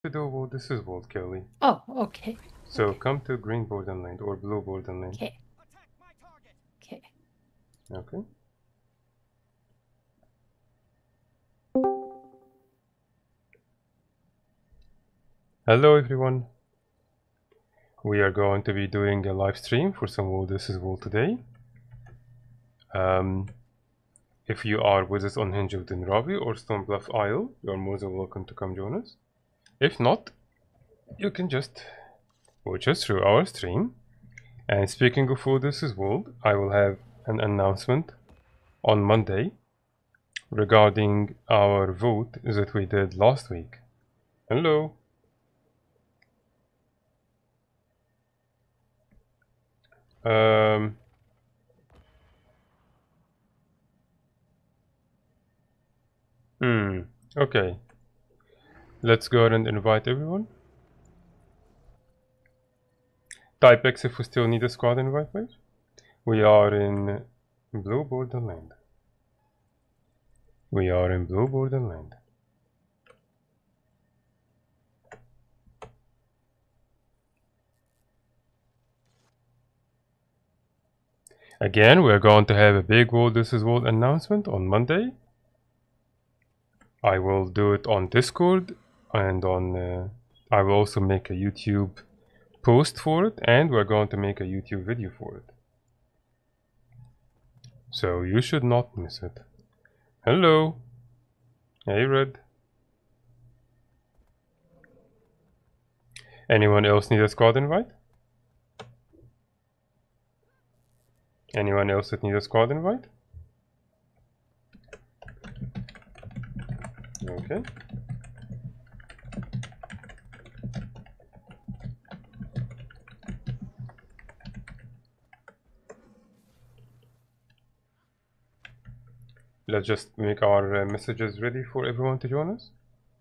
to do World, this is World, Kelly. Oh, okay. So Okay. come to green borderland or blue borderland. Okay. Okay. Okay. Hello everyone. We are going to be doing a live stream for some World, this is World today. If you are with us on Hingewood and Ravi or Stone Bluff Isle, you are more than welcome to come join us. If not, you can just watch us through our stream. And speaking of World, this is World, I will have an announcement on Monday regarding our vote that we did last week. Hello. Okay. Let's go ahead and invite everyone. Type X if we still need a squad invite, please. We are in blue borderland. We are in blue borderland. Again, we're going to have a big World This Is World announcement on Monday. I will do it on Discord and on I will also make a YouTube post for it, and we're going to make a YouTube video for it. So you should not miss it. Hello. Hey Red. Anyone else need a squad invite? Anyone else that need a squad invite? Okay. Let's just make our messages ready for everyone to join us.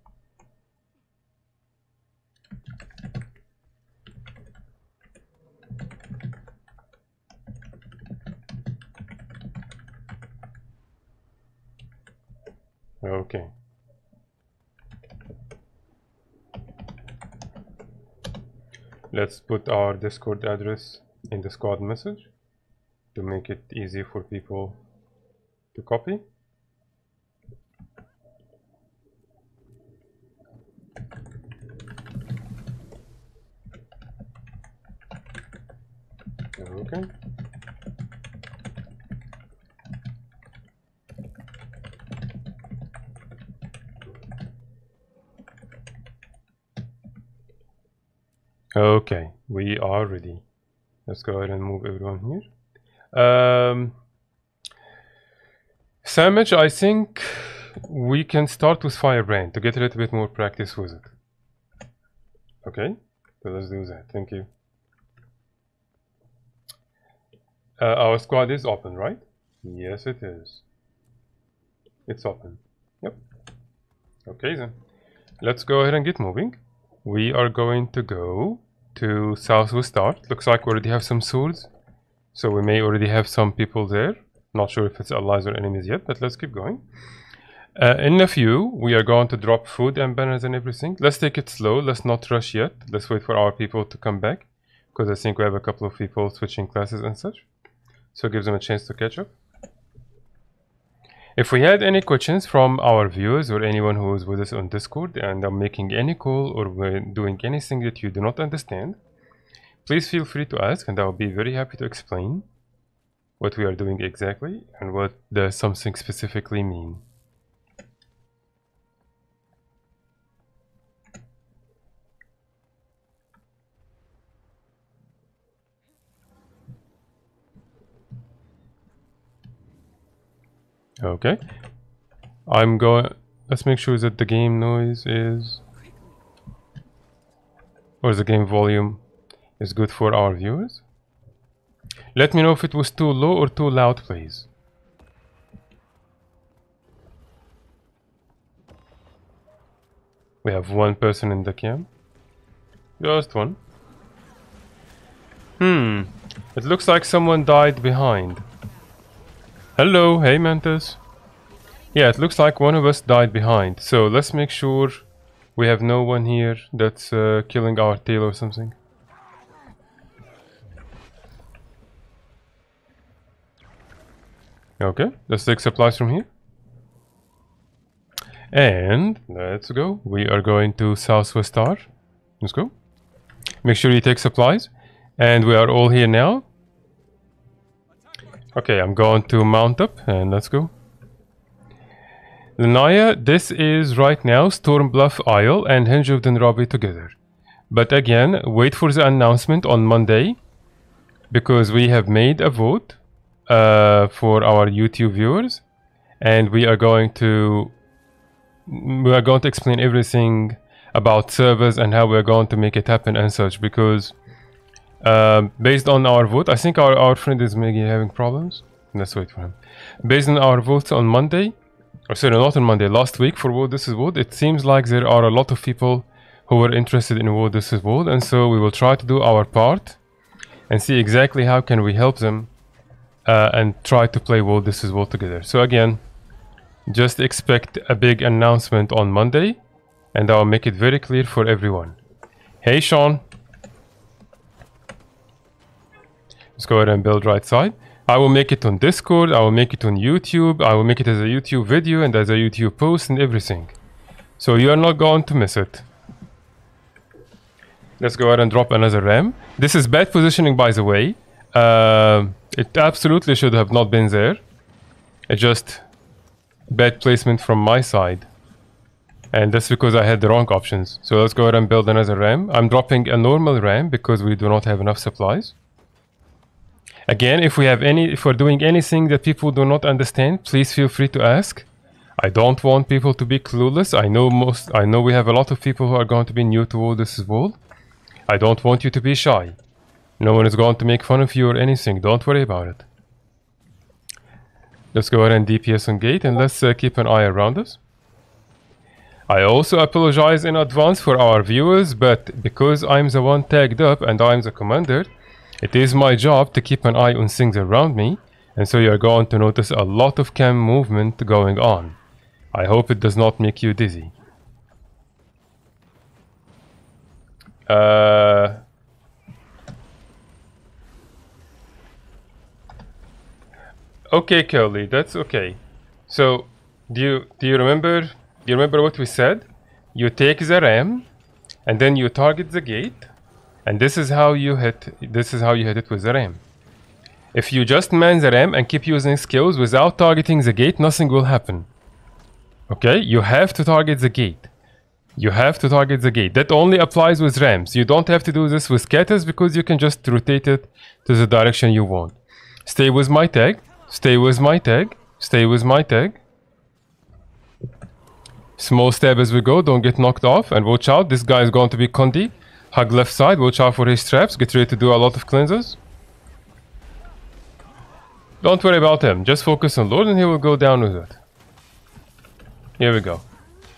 Okay. Let's put our Discord address in the squad message to make it easy for people to copy. Okay. Okay, we are ready. Let's go ahead and move everyone here. Sandwich, I think we can start with Firebrand to get a little bit more practice with it. Okay, so let's do that. Thank you. Our squad is open, right? Yes, it is. It's open. Yep. Okay then. Let's go ahead and get moving. We are going to go to Southwest Start. Looks like we already have some swords, so we may already have some people there. Not sure if it's allies or enemies yet, but let's keep going. In a few, we are going to drop food and banners and everything. Let's take it slow. Let's not rush yet. Let's wait for our people to come back, because I think we have a couple of people switching classes and such. So it gives them a chance to catch up. If we had any questions from our viewers or anyone who is with us on Discord and are making any call or we're doing anything that you do not understand, please feel free to ask, and I will be very happy to explain what we are doing exactly and what does something specifically mean. Okay, I'm going. Let's make sure that the game noise is, or the game volume is good for our viewers. Let me know if it was too low or too loud, please. We have one person in the camp. Just one. It looks like someone died behind. Hello, hey Mantis. Yeah, it looks like one of us died behind, so let's make sure We have no one here that's killing our tail or something. Okay, let's take supplies from here. And let's go. We are going to Southwest Tower. Let's go. Make sure you take supplies. And we are all here now. Okay, I'm going to mount up and let's go. Lanaya, this is right now Stormbluff Isle and Hinge of Dinrabi together. But again, wait for the announcement on Monday, because we have made a vote for our YouTube viewers, and we are going to explain everything about servers and how we are going to make it happen and such, because based on our vote, I think our friend is maybe having problems. Let's wait for him. Based on our votes on Monday, or sorry, not on Monday, last week for World This Is World, it seems like there are a lot of people who are interested in World This Is World, and so we will try to do our part and see exactly how can we help them and try to play World This Is World together. So again, just expect a big announcement on Monday, and I'll make it very clear for everyone. Hey Sean! Let's go ahead and build right side. I will make it on Discord, I will make it on YouTube, I will make it as a YouTube video and as a YouTube post and everything. So you are not going to miss it. Let's go ahead and drop another ram. This is bad positioning, by the way. It absolutely should have not been there. It's just bad placement from my side. And that's because I had the wrong options. So let's go ahead and build another ram. I'm dropping a normal ram because we do not have enough supplies. Again, if we're doing anything that people do not understand, please feel free to ask. I don't want people to be clueless. I know we have a lot of people who are going to be new to World This Is World. I don't want you to be shy. No one is going to make fun of you or anything. Don't worry about it. Let's go ahead and DPS on gate, and let's keep an eye around us. I also apologize in advance for our viewers, but because I'm the one tagged up and I'm the commander, it is my job to keep an eye on things around me, and so you're going to notice a lot of cam movement going on. I hope it does not make you dizzy. Okay, Curly, that's okay. So, do you remember what we said? You take the ram, and then you target the gate. And this is how you hit it with the ram. If you just man the ram and keep using skills without targeting the gate, nothing will happen. Okay, you have to target the gate. You have to target the gate. That only applies with rams. You don't have to do this with katas because you can just rotate it to the direction you want. Stay with my tag. Stay with my tag. Stay with my tag. Small stab as we go. Don't get knocked off. And watch out. This guy is going to be Condi. Hug left side, watch out for his traps, get ready to do a lot of cleanses. Don't worry about him, just focus on Lord and he will go down with it. Here we go.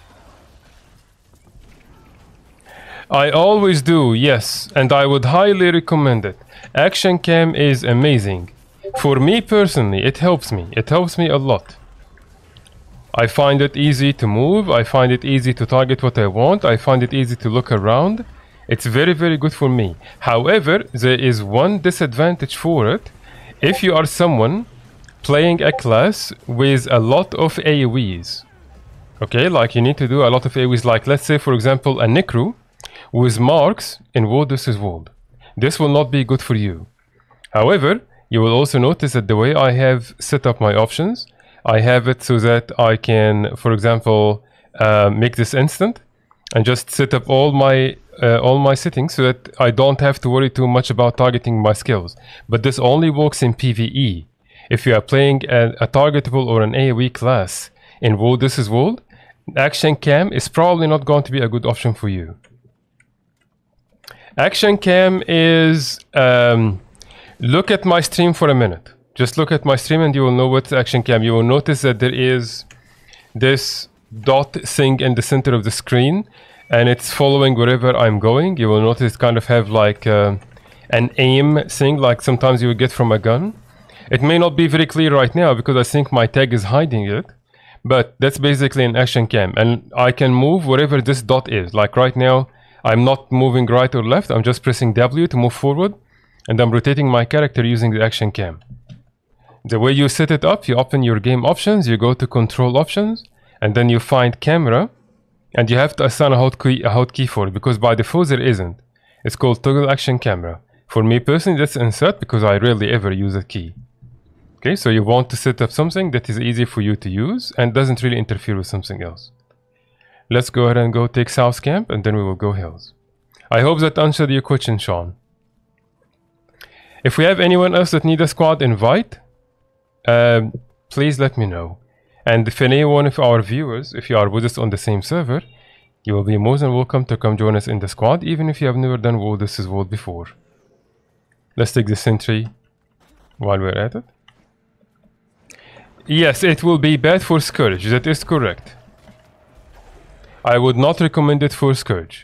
I always do, yes, and I would highly recommend it. Action Cam is amazing. For me personally, it helps me a lot. I find it easy to move, I find it easy to target what I want, I find it easy to look around. It's very, very good for me. However, there is one disadvantage for it. If you are someone playing a class with a lot of AoEs, okay, like you need to do a lot of AoEs, like let's say for example a Necro with marks in World This Is World. This will not be good for you. However, you will also notice that the way I have set up my options, I have it so that I can, for example, make this instant and just set up all my settings so that I don't have to worry too much about targeting my skills. But this only works in PvE. If you are playing a targetable or an AoE class in World This Is World, Action Cam is probably not going to be a good option for you. Action Cam is... look at my stream for a minute. Just look at my stream and you will know what's Action Cam. You will notice that there is this dot thing in the center of the screen and it's following wherever I'm going. You will notice it kind of have like an aim thing, like sometimes you would get from a gun. It may not be very clear right now because I think my tag is hiding it, But that's basically an action cam, and I can move wherever this dot is. Like right now, I'm not moving right or left, I'm just pressing W to move forward, and I'm rotating my character using the action cam. The way you set it up, you open your game options, you go to control options, and then you find camera, and you have to assign a hotkey for it, because by default there isn't. It's called toggle action camera. For me personally, that's insert because I rarely ever use a key. Okay, so you want to set up something that is easy for you to use and doesn't really interfere with something else. Let's go ahead and go take South Camp, and then we will go hills. I hope that answered your question, Sean. If we have anyone else that need a squad invite, please let me know. And if any one of our viewers, if you are with us on the same server, you will be more than welcome to come join us in the squad, even if you have never done World vs. World before. Let's take the sentry while we're at it. Yes, it will be bad for Scourge, that is correct. I would not recommend it for Scourge.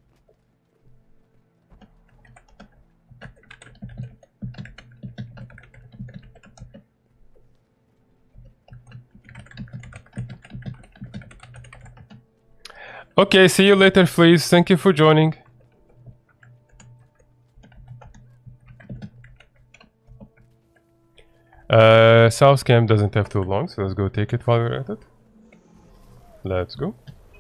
Okay, see you later, please. Thank you for joining. South Camp doesn't have too long, so let's go take it while we're at it. Let's go.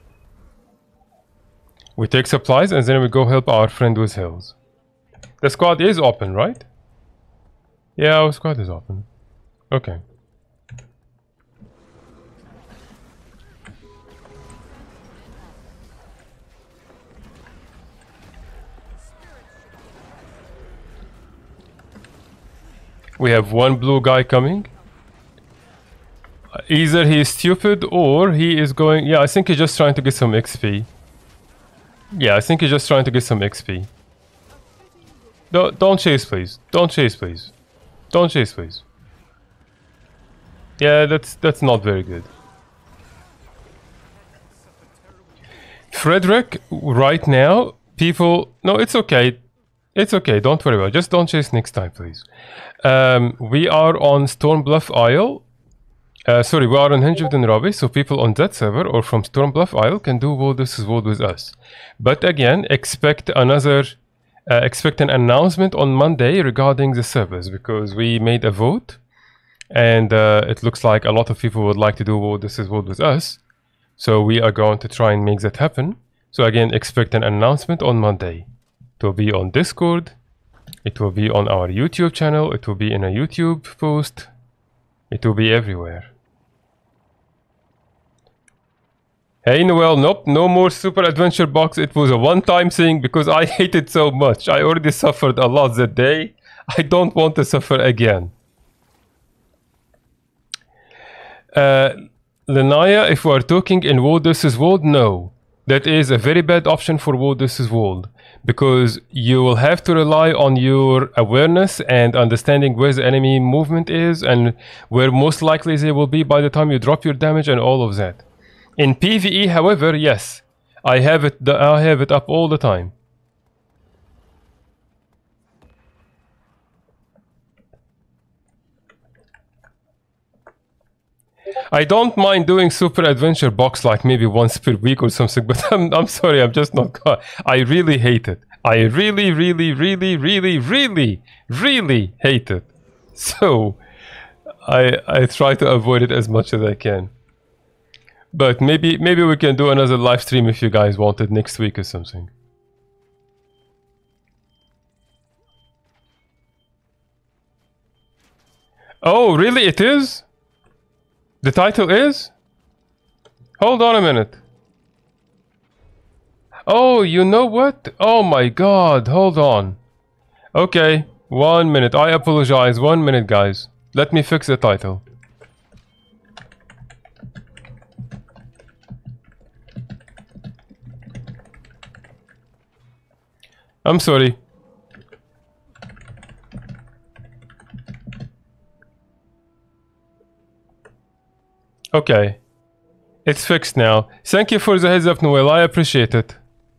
We take supplies and then we go help our friend with hills. The squad is open, right? Yeah, our squad is open. Okay. We have one blue guy coming. Either he is stupid or he is going... Yeah, I think he's just trying to get some XP. Yeah, I think he's just trying to get some XP. Don't chase, please. Don't chase, please. Don't chase, please. Yeah, that's not very good. Frederick, right now, people... No, it's okay. It's okay, don't worry about it. Just don't chase next time, please. We are on Stormbluff Isle. Sorry, we are on Hinged and Robbie, so people on that server or from Stormbluff Isle can do World vs. World with us. But again, expect an announcement on Monday regarding the servers, because we made a vote, and it looks like a lot of people would like to do World vs. World with us. So we are going to try and make that happen. So again, expect an announcement on Monday. It will be on Discord, it will be on our YouTube channel, it will be in a YouTube post, it will be everywhere. Hey Noel, nope, no more Super Adventure Box. It was a one-time thing because I hate it so much. I already suffered a lot that day. I don't want to suffer again. Lenaya, if we are talking in World vs. World, no. That is a very bad option for World vs. World, because you will have to rely on your awareness and understanding where the enemy movement is and where most likely they will be by the time you drop your damage and all of that. In PvE, however, yes, I have it up all the time. I don't mind doing Super Adventure Box like maybe once per week or something, but I'm sorry, I'm just not... I really hate it. I really hate it. So, I try to avoid it as much as I can. But maybe we can do another live stream if you guys want it next week or something. Oh, really? It is? The title is? Hold on a minute. Oh, you know what? Oh my god, hold on. Okay, 1 minute. I apologize. 1 minute, guys. Let me fix the title. I'm sorry. Okay. It's fixed now. Thank you for the heads up, Noel. I appreciate it.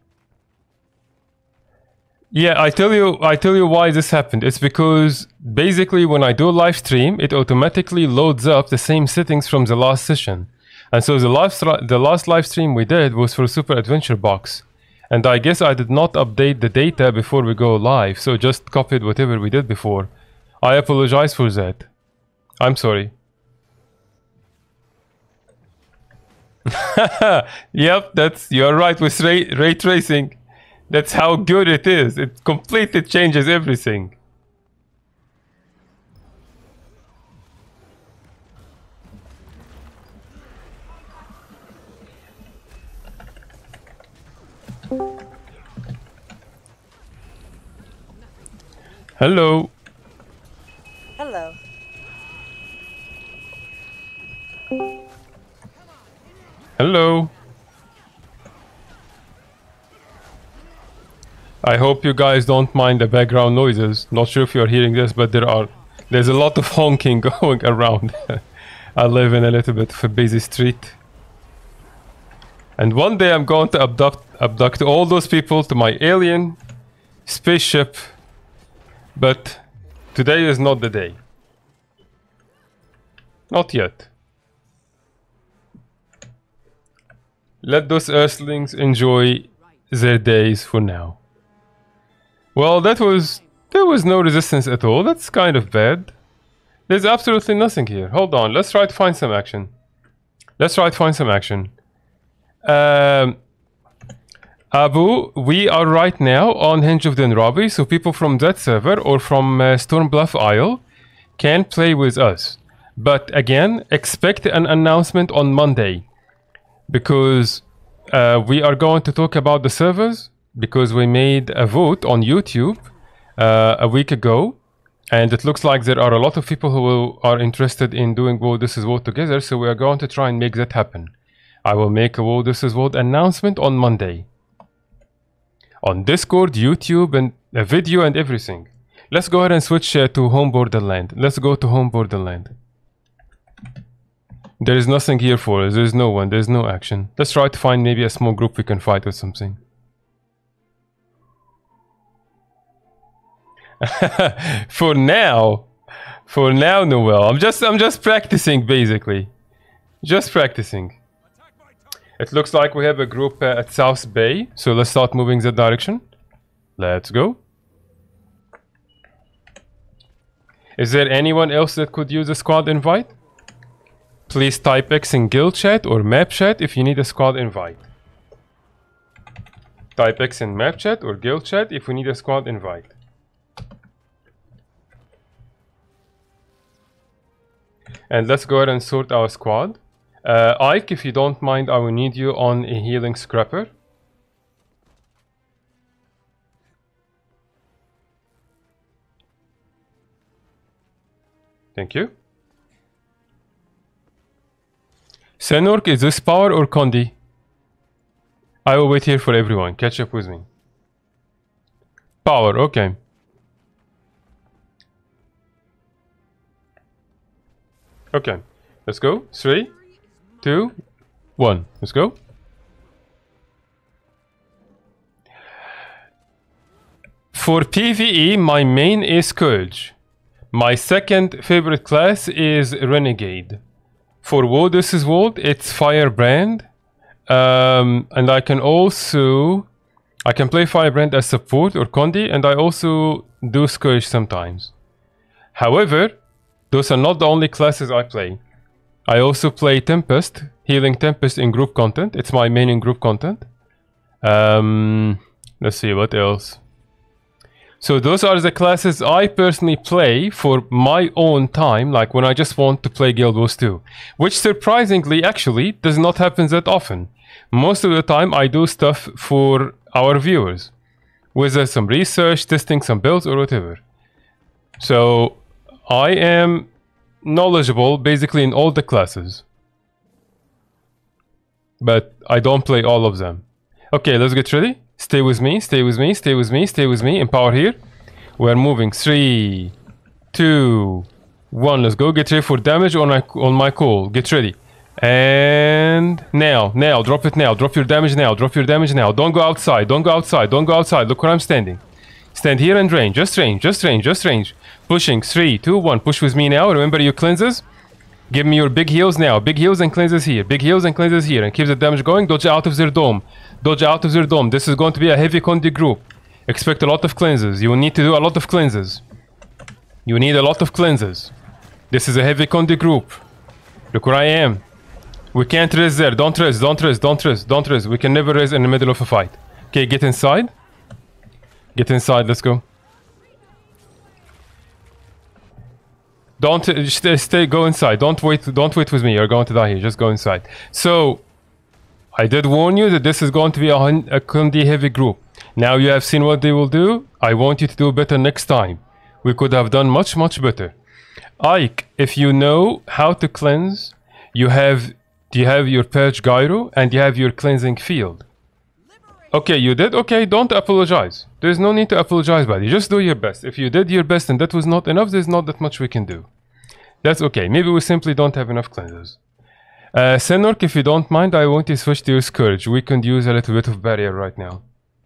Yeah, I tell you why this happened. It's because basically when I do a live stream, it automatically loads up the same settings from the last session. And so the last live stream we did was for Super Adventure Box. And I guess I did not update the data before we go live, so just copied whatever we did before. I apologize for that. I'm sorry. Yep, you're right with ray tracing. That's how good it is. It completely changes everything. Hello. Hello. Hello. I hope you guys don't mind the background noises. Not sure if you're hearing this, but there's a lot of honking going around. I live in a little bit of a busy street. And one day I'm going to abduct all those people to my alien spaceship. But today is not the day. Not yet. Let those Earthlings enjoy their days for now. Well, there was no resistance at all. That's kind of bad. There's absolutely nothing here. Hold on, let's try to find some action. Abu, we are right now on Hinge of Dinrabi, so people from that server or from Stormbluff Isle can play with us. But again, expect an announcement on Monday, because we are going to talk about the servers, because we made a vote on YouTube a week ago, and it looks like there are a lot of people who are interested in doing WoW This Is WoW together, so we are going to try and make that happen. I will make a WoW This Is WoW announcement on Monday. On Discord, YouTube, and a video and everything. Let's go ahead and switch to Home Borderland. Let's go to Home Borderland. There is nothing here for us. There's no one. There's no action. Let's try to find maybe a small group we can fight or something. For now, Noel. I'm just practicing basically. Just practicing. It looks like we have a group at South Bay, so let's start moving that direction. Let's go. Is there anyone else that could use a squad invite? Please type X in guild chat or map chat if you need a squad invite. Type X in map chat or guild chat if we need a squad invite. And let's go ahead and sort our squad. Ike, if you don't mind, I will need you on a healing scrapper. Thank you. Senork, is this Power or Condi? I will wait here for everyone. Catch up with me. Power, okay. Okay, let's go. 3, 2, 1. Let's go. For PvE, my main is Scourge. My second favorite class is Renegade. For WoW This Is WoW, it's Firebrand. And I can play Firebrand as support or Condi, and I also do Scourge sometimes. However, those are not the only classes I play. I also play Tempest, Healing Tempest in group content. It's my main in group content. Let's see, what else? So those are the classes I personally play for my own time, like when I just want to play Guild Wars 2. Which surprisingly, actually, does not happen that often. Most of the time I do stuff for our viewers. Whether some research, testing some builds or whatever. So I am knowledgeable basically in all the classes. But I don't play all of them. Okay, let's get ready. Stay with me, stay with me, stay with me, stay with me. Empower here. We're moving. 3, 2, 1. Let's go. Get ready for damage on my call. Get ready. And now. Drop it now. Drop your damage now. Drop your damage now. Don't go outside. Don't go outside. Don't go outside. Look where I'm standing. Stand here and range. Just range. Just range. Just range. Pushing. 3, 2, 1. Push with me now. Remember your cleanses. Give me your big heals now. Big heals and cleanses here. Big heals and cleanses here. And keep the damage going. Dodge out of their dome. Dodge out of their dome. This is going to be a heavy Condi group. Expect a lot of cleanses. You will need to do a lot of cleanses. You need a lot of cleanses. This is a heavy Condi group. Look where I am. We can't res there. Don't res. Don't res. Don't res. Don't res. We can never res in the middle of a fight. Okay, get inside. Get inside. Let's go. Don't stay. Go inside. Don't wait. Don't wait with me. You're going to die here. Just go inside. So, I did warn you that this is going to be a Condi heavy group. Now you have seen what they will do. I want you to do better next time. We could have done much, much better. Ike, if you know how to cleanse, you have your Purge Gyro and you have your cleansing field. Okay, you did? Okay, don't apologize. There's no need to apologize, buddy. Just do your best. If you did your best and that was not enough, there's not that much we can do. That's okay. Maybe we simply don't have enough cleansers. Senork, if you don't mind, I want to switch to your Scourge. We can use a little bit of barrier right now.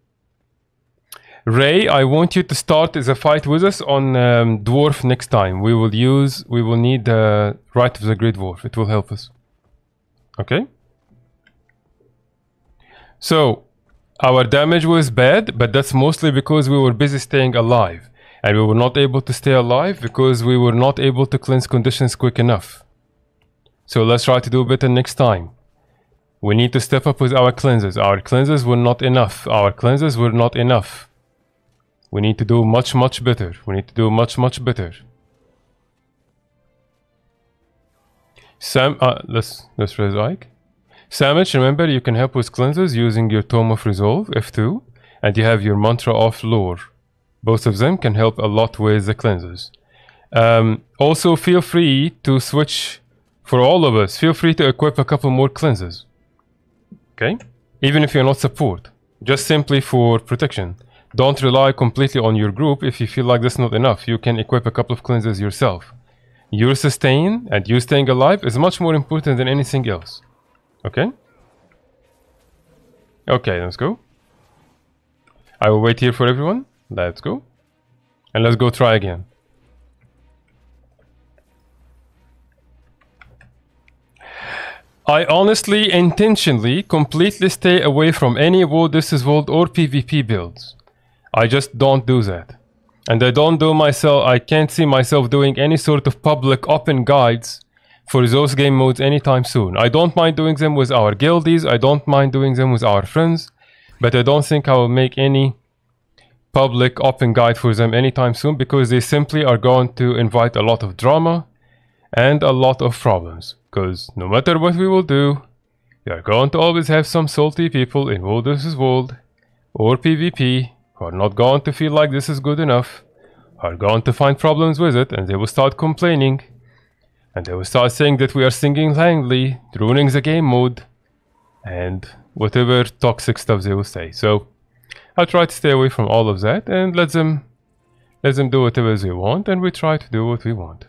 Ray, I want you to start the fight with us on Dwarf next time. We will need the Rite of the Great Dwarf. It will help us. Okay? So, our damage was bad, but that's mostly because we were busy staying alive. And we were not able to stay alive because we were not able to cleanse conditions quick enough. So let's try to do better next time. We need to step up with our cleanses. Our cleanses were not enough. Our cleanses were not enough. We need to do much, much better. We need to do much, much better. Let's raise Ike. Samich, remember you can help with cleanses using your Tome of Resolve, F2, and you have your Mantra of Lore. Both of them can help a lot with the cleanses. Also, feel free to switch, for all of us, feel free to equip a couple more cleanses. Okay? Even if you're not support, just simply for protection. Don't rely completely on your group. If you feel like that's not enough, you can equip a couple of cleanses yourself. Your sustain and you staying alive is much more important than anything else. Okay? Okay, let's go. I will wait here for everyone. Let's go. And let's go try again. I honestly, intentionally, completely stay away from any War This Is World or PvP builds. I just don't do that. And I can't see myself doing any sort of public open guides for those game modes anytime soon. I don't mind doing them with our guildies, I don't mind doing them with our friends, but I don't think I will make any public open guide for them anytime soon because they simply are going to invite a lot of drama and a lot of problems. Because no matter what we will do, we are going to always have some salty people in World vs. World or PvP who are not going to feel like this is good enough, are going to find problems with it, and they will start complaining, and they will start saying that we are single-handedly ruining the game mode, and whatever toxic stuff they will say. So I'll try to stay away from all of that and let them do whatever they want, and we try to do what we want.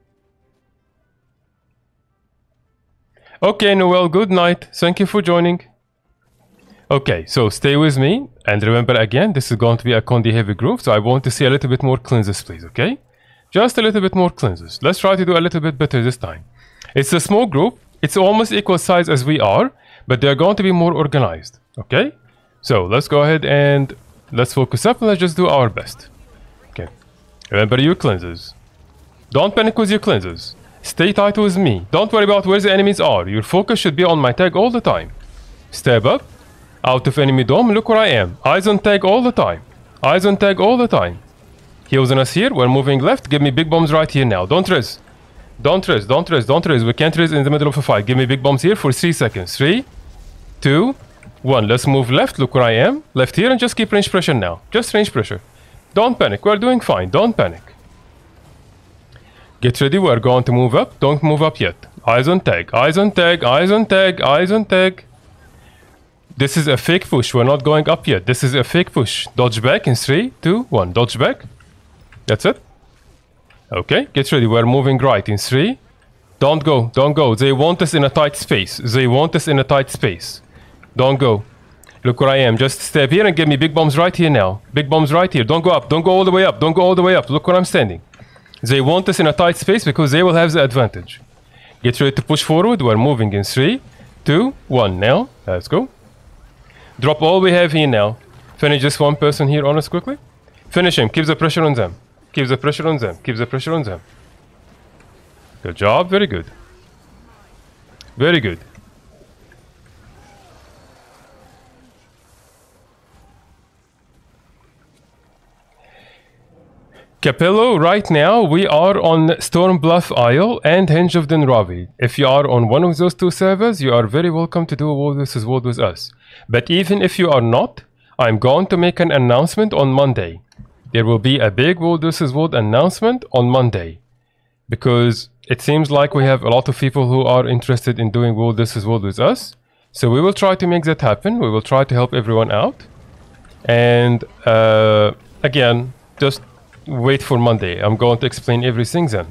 Okay, Noel, good night. Thank you for joining. Okay, so stay with me, and remember again, this is going to be a Condi heavy group, so I want to see a little bit more cleanses, please, okay? Just a little bit more cleanses. Let's try to do a little bit better this time. It's a small group, it's almost equal size as we are, but they're going to be more organized, okay? So let's go ahead and let's focus up and let's just do our best. Okay, remember your cleanses. Don't panic with your cleanses. Stay tight with me. Don't worry about where the enemies are. Your focus should be on my tag all the time. Step up. Out of enemy dome, look where I am. Eyes on tag all the time. Eyes on tag all the time. Heals on us here. We're moving left. Give me big bombs right here now. Don't res. Don't res. Don't res. Don't res. We can't res in the middle of a fight. Give me big bombs here for 3 seconds. 3, 2, 1. Let's move left. Look where I am. Left here and just keep range pressure now. Just range pressure. Don't panic. We're doing fine. Don't panic. Get ready. We're going to move up. Don't move up yet. Eyes on tag. Eyes on tag. Eyes on tag. Eyes on tag. This is a fake push. We're not going up yet. This is a fake push. Dodge back in 3, 2, 1. Dodge back. That's it. Okay, get ready. We're moving right in 3. Don't go. Don't go. They want us in a tight space. They want us in a tight space. Don't go. Look where I am. Just step here and give me big bombs right here now. Big bombs right here. Don't go up. Don't go all the way up. Don't go all the way up. Look where I'm standing. They want us in a tight space because they will have the advantage. Get ready to push forward. We're moving in 3, 2, 1. Now, let's go. Drop all we have here now. Finish just one person here on us quickly. Finish him. Keep the pressure on them. Keep the pressure on them. Keep the pressure on them. Good job. Very good. Very good. Capello, right now we are on Stormbluff Isle and Hinge of Dunravi. If you are on one of those two servers, you are very welcome to do a World vs. World with us. But even if you are not, I'm going to make an announcement on Monday. There will be a big World vs. World announcement on Monday. Because it seems like we have a lot of people who are interested in doing World vs. World with us. So we will try to make that happen. We will try to help everyone out. And again, just wait for Monday. I'm going to explain everything then.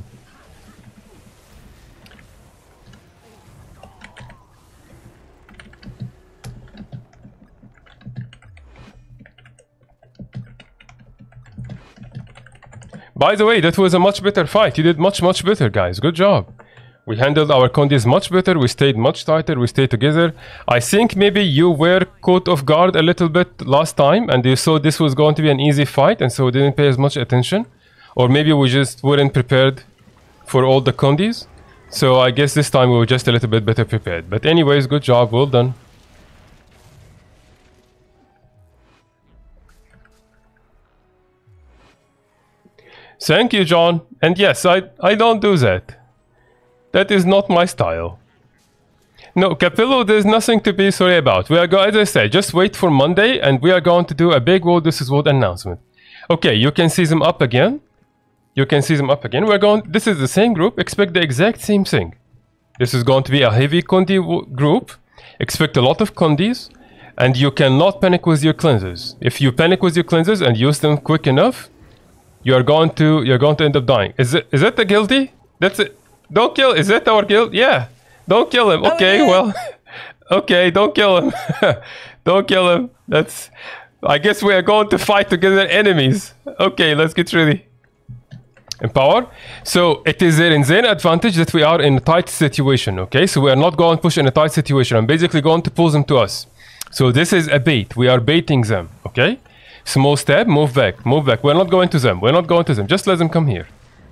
By the way, that was a much better fight. You did much better, guys. Good job. We handled our condies much better. We stayed much tighter. We stayed together. I think maybe you were caught off guard a little bit last time and you saw this was going to be an easy fight and so didn't pay as much attention. Or maybe we just weren't prepared for all the condies. So I guess this time we were just a little bit better prepared. But anyways, good job. Well done. Thank you, John. And yes, I don't do that. That is not my style. No, Capello, there's nothing to be sorry about. We are going, as I said, just wait for Monday and we are going to do a big World vs. World announcement. Okay, you can see them up again. You can see them up again. We're going, this is the same group. Expect the exact same thing. This is going to be a heavy condi group. Expect a lot of condis. And you cannot panic with your cleansers. If you panic with your cleansers and use them quick enough, you're going to end up dying. Is that the guilty? That's it. Don't kill. Is that our guild? Yeah. Don't kill him. Okay, well. Okay, don't kill him. Don't kill him. That's. I guess we are going to fight together enemies. Okay, let's get ready. Empower. So it is in their advantage that we are in a tight situation. Okay, so we are not going to push in a tight situation. I'm basically going to pull them to us. So this is a bait. We are baiting them. Okay. Small step. Move back. Move back. We're not going to them. We're not going to them. Just let them come here.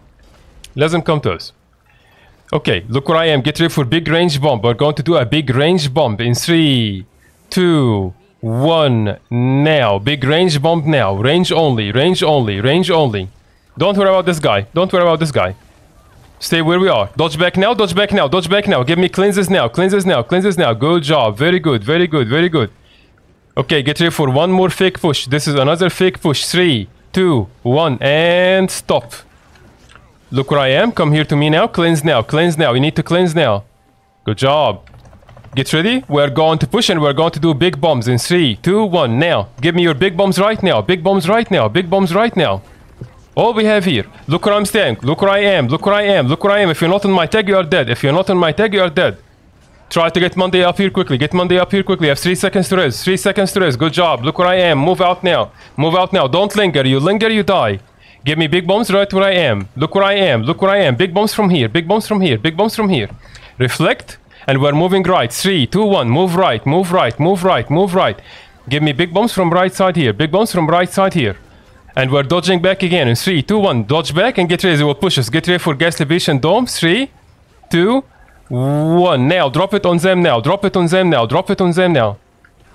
Let them come to us. Okay, look where I am. Get ready for big range bomb. We're going to do a big range bomb in 3, 2, 1. Now. Big range bomb now. Range only. Range only. Range only. Don't worry about this guy. Don't worry about this guy. Stay where we are. Dodge back now. Dodge back now. Dodge back now. Give me cleanses now. Cleanses now. Cleanses now. Good job. Very good. Very good. Very good. Okay, get ready for one more fake push. This is another fake push. 3, 2, 1. And stop. Look where I am. Come here to me now. Cleanse now. Cleanse now. You need to cleanse now. Good job. Get ready. We're going to push and we're going to do big bombs in 3, 2, 1. Now. Give me your big bombs right now. Big bombs right now. Big bombs right now. All we have here. Look where I'm standing. Look where I am. Look where I am. Look where I am. If you're not on my tag, you are dead. If you're not on my tag, you are dead. Try to get Monday up here quickly. Get Monday up here quickly. You have 3 seconds to rest. 3 seconds to rest. Good job. Look where I am. Move out now. Move out now. Don't linger. You linger, you die. Give me big bombs right where I am. Look where I am. Look where I am. Big bombs from here. Big bombs from here. Big bombs from here. Reflect. And we're moving right. 3, 2, 1. Move right. Move right. Move right. Move right. Give me big bombs from right side here. Big bombs from right side here. And we're dodging back again. In 3, 2, 1. Dodge back and get ready. They will push us. Get ready for gas libation dome. 3, 2, 1. Now. Drop it on them now. Drop it on them now. Drop it on them now.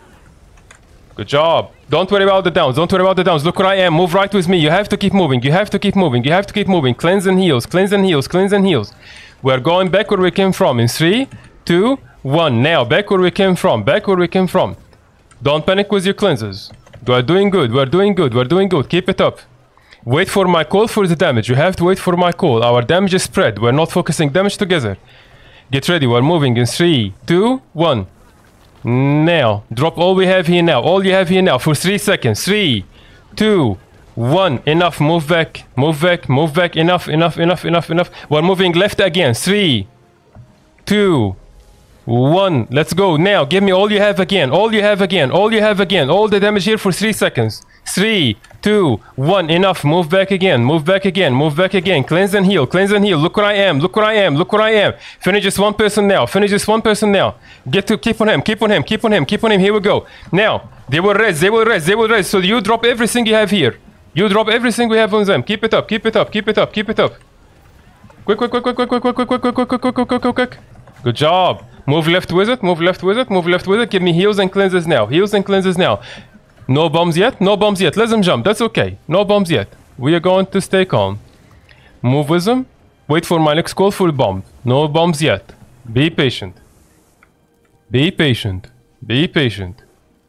Good job. Don't worry about the downs. Don't worry about the downs. Look where I am. Move right with me. You have to keep moving. You have to keep moving. You have to keep moving. Cleanse and heals. Cleanse and heals. Cleanse and heals. We're going back where we came from. In 3, 2, 1. Now. Back where we came from. Back where we came from. Don't panic with your cleanses. We're doing good. We're doing good. We're doing good. Keep it up. Wait for my call for the damage. You have to wait for my call. Our damage is spread. We're not focusing damage together. Get ready. We're moving in 3, 2, 1. Now. Drop all we have here now. All you have here now for 3 seconds. 3, 2, 1. Enough. Move back. Move back. Move back. Enough. Enough. Enough. Enough. Enough. We're moving left again. 3, 2, 1. Let's go. Now. Give me all you have again. All you have again. All you have again. All the damage here for 3 seconds. 3, 2, 1. Enough. Move back again. Move back again. Move back again. Cleanse and heal. Cleanse and heal. Look where I am. Look where I am. Look where I am. Finish just one person now. Finish just one person now. Keep on him. Keep on him. Keep on him. Keep on him. Here we go. Now, they will rest. They will rest. They will rest. So you drop everything you have here. You drop everything we have on them. Keep it up. Keep it up. Keep it up. Keep it up. Quick, quick, quick, quick, quick, quick, quick, quick, quick, quick, quick, quick, quick, quick, quick, quick. Good job. Move left with it. Move left with it. Move left with it. Give me heals and cleanses now. Heals and cleanses now. No bombs yet. No bombs yet. Let them jump. That's okay. No bombs yet. We are going to stay calm. Move with them. Wait for my next call for bomb. No bombs yet. Be patient. Be patient. Be patient.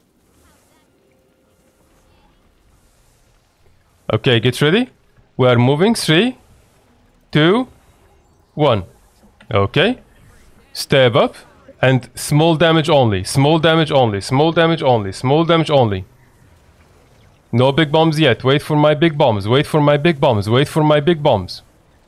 Okay, get ready. We are moving. 3, 2, 1. Okay. Step up. And small damage only. Small damage only. Small damage only. Small damage only. No big bombs yet. Wait for my big bombs. Wait for my big bombs. Wait for my big bombs.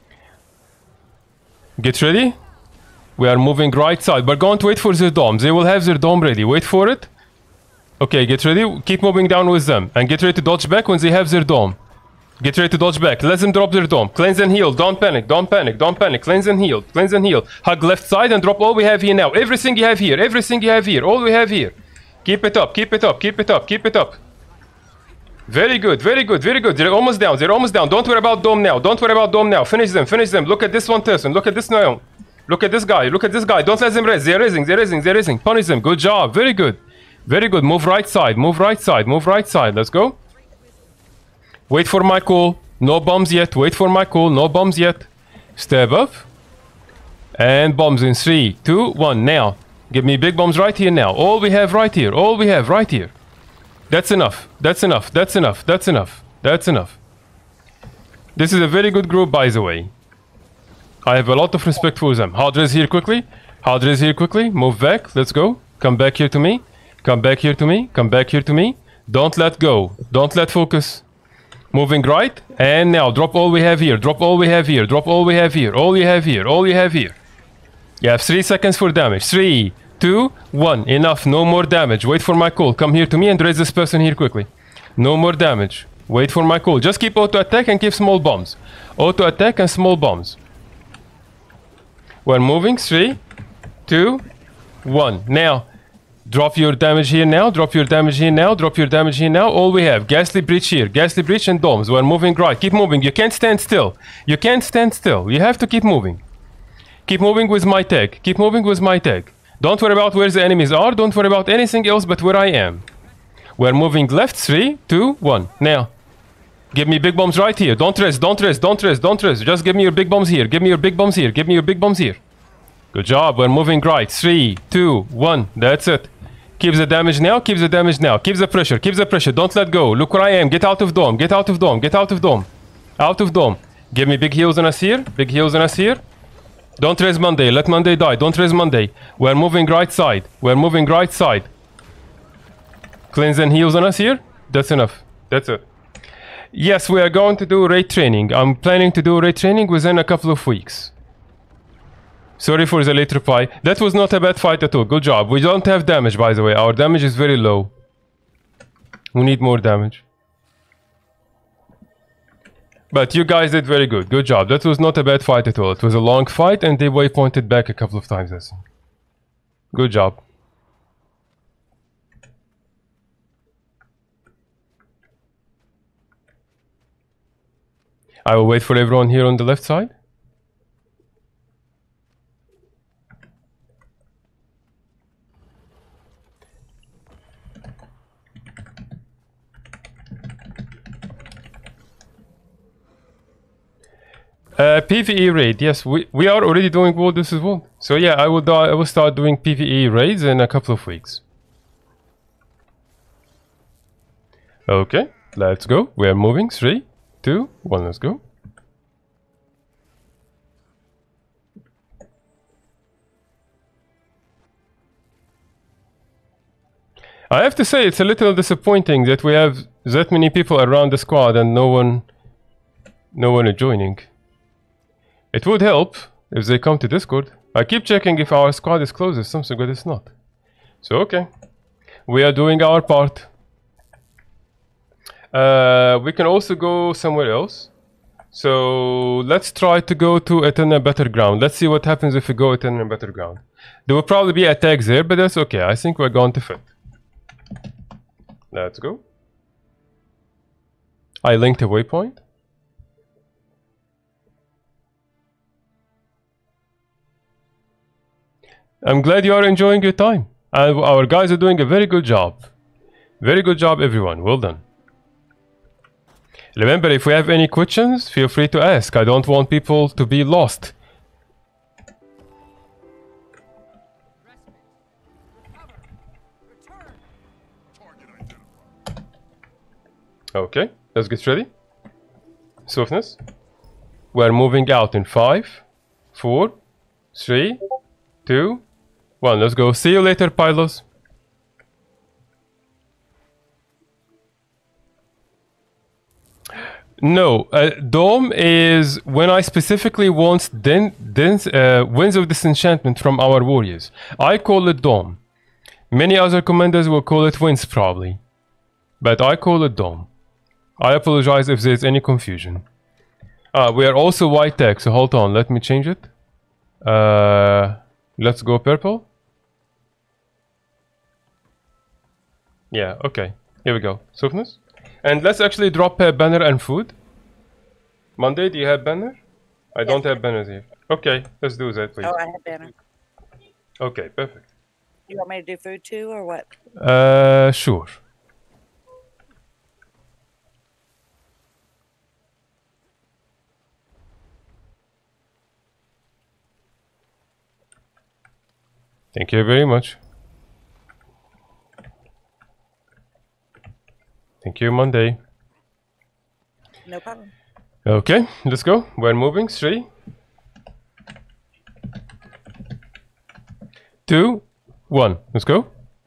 Get ready. We are moving right side. We're going to wait for their domes. They will have their dome ready. Wait for it. Okay, get ready. Keep moving down with them. And get ready to dodge back when they have their dome. Get ready to dodge back. Let them drop their dome. Cleanse and heal. Don't panic. Don't panic. Don't panic. Cleanse and heal. Cleanse and heal. Hug left side and drop all we have here now. Everything you have here. Everything you have here. All we have here. Keep it up. Keep it up. Keep it up. Keep it up. Very good. Very good. Very good. They're almost down. They're almost down. Don't worry about dome now. Don't worry about dome now. Finish them. Finish them. Look at this one person. Look at this now. Look at this guy. Look at this guy. Don't let them rest. They're raising. They're raising. They're raising. Punish them. Good job. Very good. Very good. Move right side. Move right side. Move right side. Let's go. Wait for my call. No bombs yet. Wait for my call. No bombs yet. Step up. And bombs in 3, 2, 1. Now. Give me big bombs right here now. All we have right here. All we have right here. That's enough. That's enough. That's enough. That's enough. That's enough. This is a very good group, by the way. I have a lot of respect for them. Hydra is here quickly. Hydra is here quickly. Move back. Let's go. Come back here to me. Come back here to me. Come back here to me. Don't let go. Don't let focus. Moving right. And now drop all we have here. Drop all we have here. Drop all we have here. All you have here. All you have here. You have 3 seconds for damage. 3, 2, 1. Enough. No more damage. Wait for my call. Come here to me and raise this person here quickly. No more damage. Wait for my call. Just keep auto attack and keep small bombs. Auto attack and small bombs. We're moving. 3, 2, 1. Now. Drop your damage here now. Drop your damage here now. Drop your damage here now. All we have. Ghastly Breach here. Ghastly Breach and domes. We're moving right. Keep moving. You can't stand still. You can't stand still. You have to keep moving. Keep moving with my tag. Keep moving with my tag. Don't worry about where the enemies are. Don't worry about anything else but where I am. We're moving left. 3, 2, 1. Now. Give me big bombs right here. Don't rest. Don't rest. Don't rest. Don't rest. Just give me your big bombs here. Give me your big bombs here. Give me your big bombs here. Good job. We're moving right. 3, 2, 1. That's it. Keep the damage now. Keep the damage now. Keep the pressure. Keep the pressure. Don't let go. Look where I am. Get out of dome. Get out of dome. Get out of dome. Out of dome. Give me big heals on us here. Big heals on us here. Don't raise Monday. Let Monday die. Don't raise Monday. We're moving right side. We're moving right side. Cleanse and heals on us here. That's enough. That's it. Yes, we are going to do raid training. I'm planning to do raid training within a couple of weeks. Sorry for the late reply. That was not a bad fight at all. Good job. We don't have damage, by the way. Our damage is very low. We need more damage. But you guys did very good. Good job. That was not a bad fight at all. It was a long fight and they waypointed back a couple of times, I think. Good job. I will wait for everyone here on the left side. PvE raid, yes, we are already doing World vs. World. So yeah, I will start doing PvE raids in a couple of weeks. Okay, let's go. We are moving. 3, 2, 1, let's go. I have to say it's a little disappointing that we have that many people around the squad and no one is joining. It would help if they come to Discord. I keep checking if our squad is closed or something, but it's not. So okay, we are doing our part. We can also go somewhere else. So let's try to go to Eternal Battleground. Let's see what happens if we go Eternal Battleground. There will probably be attacks there, but that's okay. I think we're going to fit. Let's go. I linked a waypoint. I'm glad you are enjoying your time. Our guys are doing a very good job. Very good job, everyone. Well done. Remember, if we have any questions, feel free to ask. I don't want people to be lost. Okay, let's get ready. Swiftness. We're moving out in 5, 4, 3, 2, 1. Let's go. See you later, pilots. No, Dome is when I specifically want Winds of Disenchantment from our warriors. I call it Dome. Many other commanders will call it Winds probably. But I call it Dome. I apologize if there's any confusion. We are also white tech, so hold on, let me change it. Let's go purple. Yeah, okay. Here we go. Swiftness. And let's actually drop a banner and food. Monday, do you have banner? I don't have banners here. Okay, let's do that, please. Oh, I have banner. Okay, perfect. You want me to do food too, or what? Sure. Thank you very much. Thank you, Monday. No problem. Okay, let's go. We're moving. 3, 2, 1. Let's go.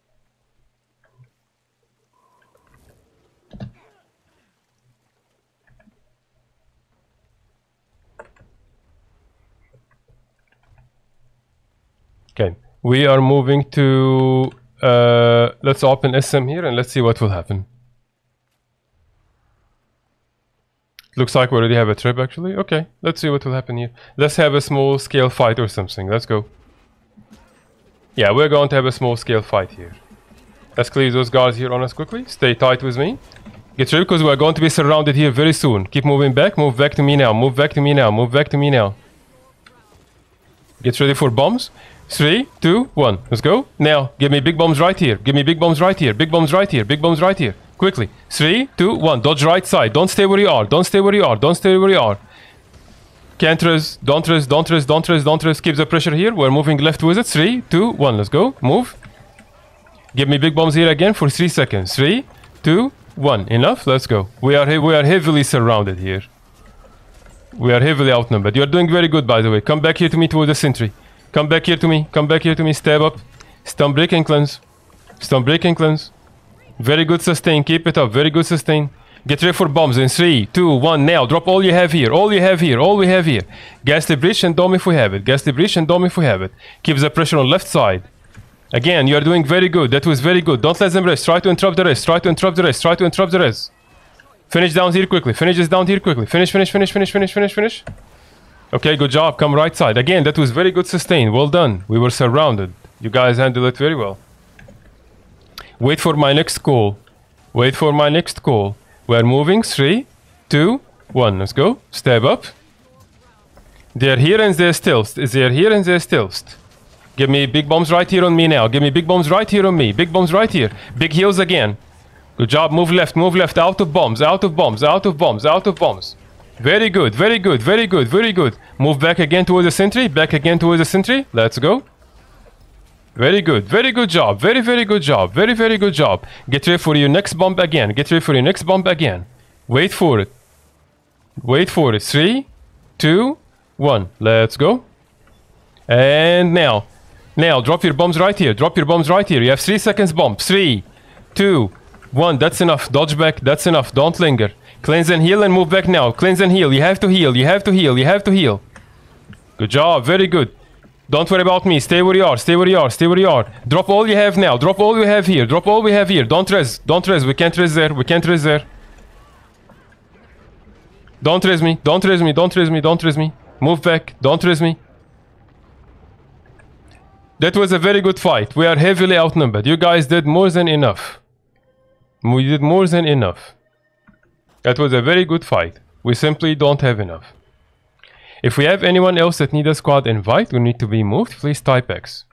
Okay, we are moving to... let's open SM here and let's see what will happen. Looks like we already have a trip actually. Okay, let's see what will happen here. Let's have a small scale fight or something. Let's go. Yeah, we're going to have a small scale fight here. Let's clear those guards here on us quickly. Stay tight with me. Get ready because we're going to be surrounded here very soon. Keep moving back. Move back to me now. Move back to me now. Move back to me now. Get ready for bombs. 3, 2, 1. Let's go. Now, give me big bombs right here. Give me big bombs right here. Big bombs right here. Big bombs right here. Quickly. 3, 2, 1. Dodge right side. Don't stay where you are. Don't stay where you are. Don't stay where you are. Can't res. Don't res. Don't res. Don't res. Don't res. Keep the pressure here. We're moving left with it. 3, 2, 1. Let's go. Move. Give me big bombs here again for 3 seconds. 3, 2, 1. Enough. Let's go. We are heavily surrounded here. We are heavily outnumbered. You are doing very good, by the way. Come back here to me toward the sentry. Come back here to me. Come back here to me. Stab up. Stun break and cleanse. Stun break and cleanse. Very good sustain. Keep it up. Very good sustain. Get ready for bombs in 3, 2, 1. Now. Drop all you have here. All you have here. All we have here. Ghastly breach and dome if we have it. Ghastly breach and dome if we have it. Keep the pressure on left side. Again, you are doing very good. That was very good. Don't let them rest. Try to interrupt the rest. Try to interrupt the rest. Try to interrupt the rest. Finish down here quickly. Finish this down here quickly. Finish, finish, finish, finish, finish, finish, finish. Okay, good job. Come right side. Again, that was very good sustain. Well done. We were surrounded. You guys handled it very well. Wait for my next call. Wait for my next call. We're moving. 3, 2, 1. Let's go. Stab up. They're here and they're stealth. They're here and they're stealth. Give me big bombs right here on me now. Give me big bombs right here on me. Big bombs right here. Big heals again. Good job. Move left. Move left. Out of bombs. Out of bombs. Out of bombs. Out of bombs. Very good. Very good. Very good. Very good. Move back again towards the sentry. Back again towards the sentry. Let's go. Very good. Very good job. Very, very good job. Very, very good job. Get ready for your next bomb again. Get ready for your next bomb again. Wait for it. Wait for it. 3, 2, 1. Let's go. And now. Now, drop your bombs right here. Drop your bombs right here. You have 3 seconds bomb. 3, 2, 1. That's enough. Dodge back. That's enough. Don't linger. Cleanse and heal and move back now. Cleanse and heal. You have to heal. You have to heal. You have to heal. Good job. Very good. Don't worry about me. Stay where you are. Stay where you are. Stay where you are. Drop all you have now. Drop all you have here. Drop all we have here. Don't res. Don't res. We can't res there. We can't res there. Don't raise me. Don't raise me. Don't raise me. Don't raise me. Move back. Don't raise me. That was a very good fight. We are heavily outnumbered. You guys did more than enough. We did more than enough. That was a very good fight. We simply don't have enough. If we have anyone else that need a squad invite, we need to be moved, please type X.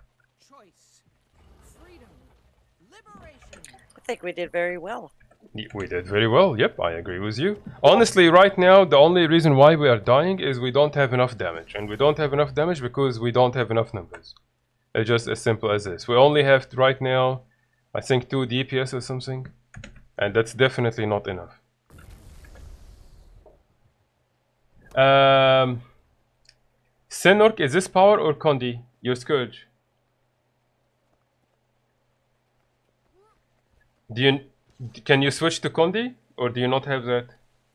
I think we did very well. We did very well, yep, I agree with you. Honestly, right now, the only reason why we are dying is we don't have enough damage. And we don't have enough damage because we don't have enough numbers. It's just as simple as this. We only have, right now, I think 2 DPS or something. And that's definitely not enough. Senork, is this power or Condi? Your Scourge? Can you switch to Condi? Or do you not have that?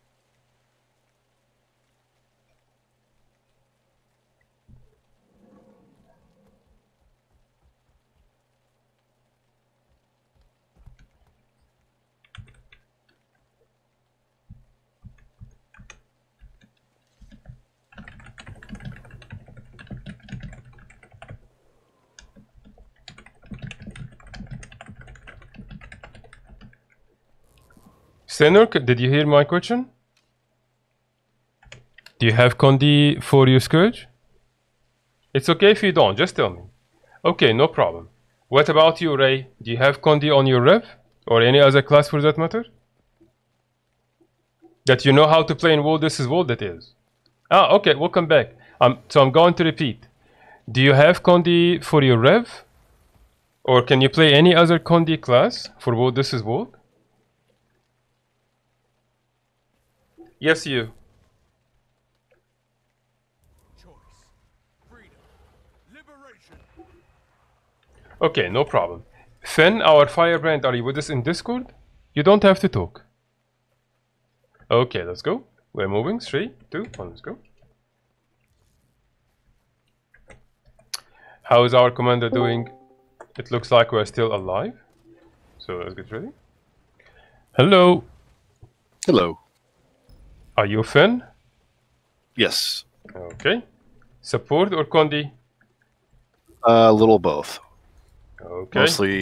Senork, did you hear my question? Do you have Condi for your Scourge? It's okay if you don't, just tell me. Okay, no problem. What about you, Ray? Do you have Condi on your Rev? Or any other class for that matter? That you know how to play in WoW, this is WoW, that is. Ah, okay, welcome back. So I'm going to repeat. Do you have Condi for your Rev? Or can you play any other Condi class for WoW, this is WoW? Yes, you. Choice, freedom, liberation. Okay, no problem. Finn, our firebrand, are you with us in Discord? You don't have to talk. Okay, let's go. We're moving. 3, 2, 1, let's go. How is our commander doing? It looks like we're still alive. So let's get ready. Hello. Hello. Are you Finn? Yes. Okay. Support or Condi? A little both. Okay.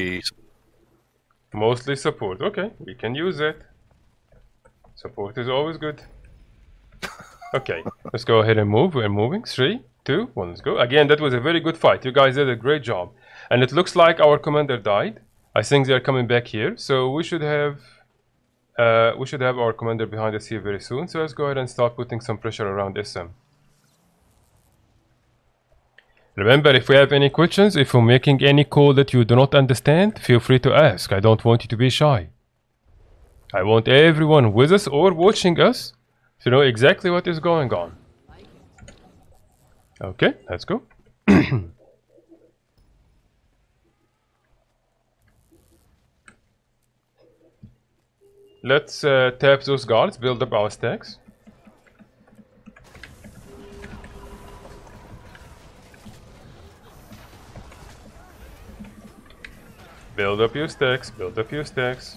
Mostly support. Okay, we can use it. Support is always good. Okay, let's go ahead and move. We're moving. 3, 2, 1, let's go. Again, that was a very good fight. You guys did a great job. And it looks like our commander died. I think they're coming back here. So we should have our commander behind us here very soon. So let's go ahead and start putting some pressure around SM. Remember, if we have any questions, if we're making any call that you do not understand, feel free to ask. I don't want you to be shy. I want everyone with us or watching us to know exactly what is going on. Okay, let's go. Let's tap those guards, build up our stacks. Build up your stacks, build up your stacks.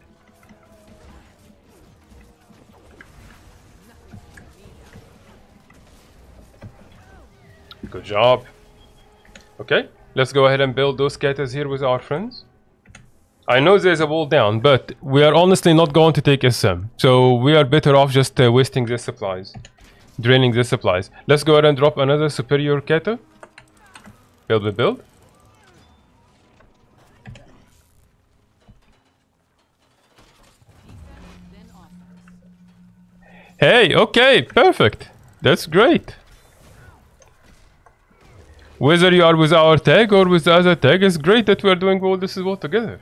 Good job. Okay, let's go ahead and build those scatters here with our friends. I know there's a wall down, but we are honestly not going to take SM. So we are better off just wasting their supplies. Draining their supplies. Let's go ahead and drop another superior kata. Build. Hey, okay, perfect. That's great. Whether you are with our tag or with the other tag, it's great that we are doing all this all together.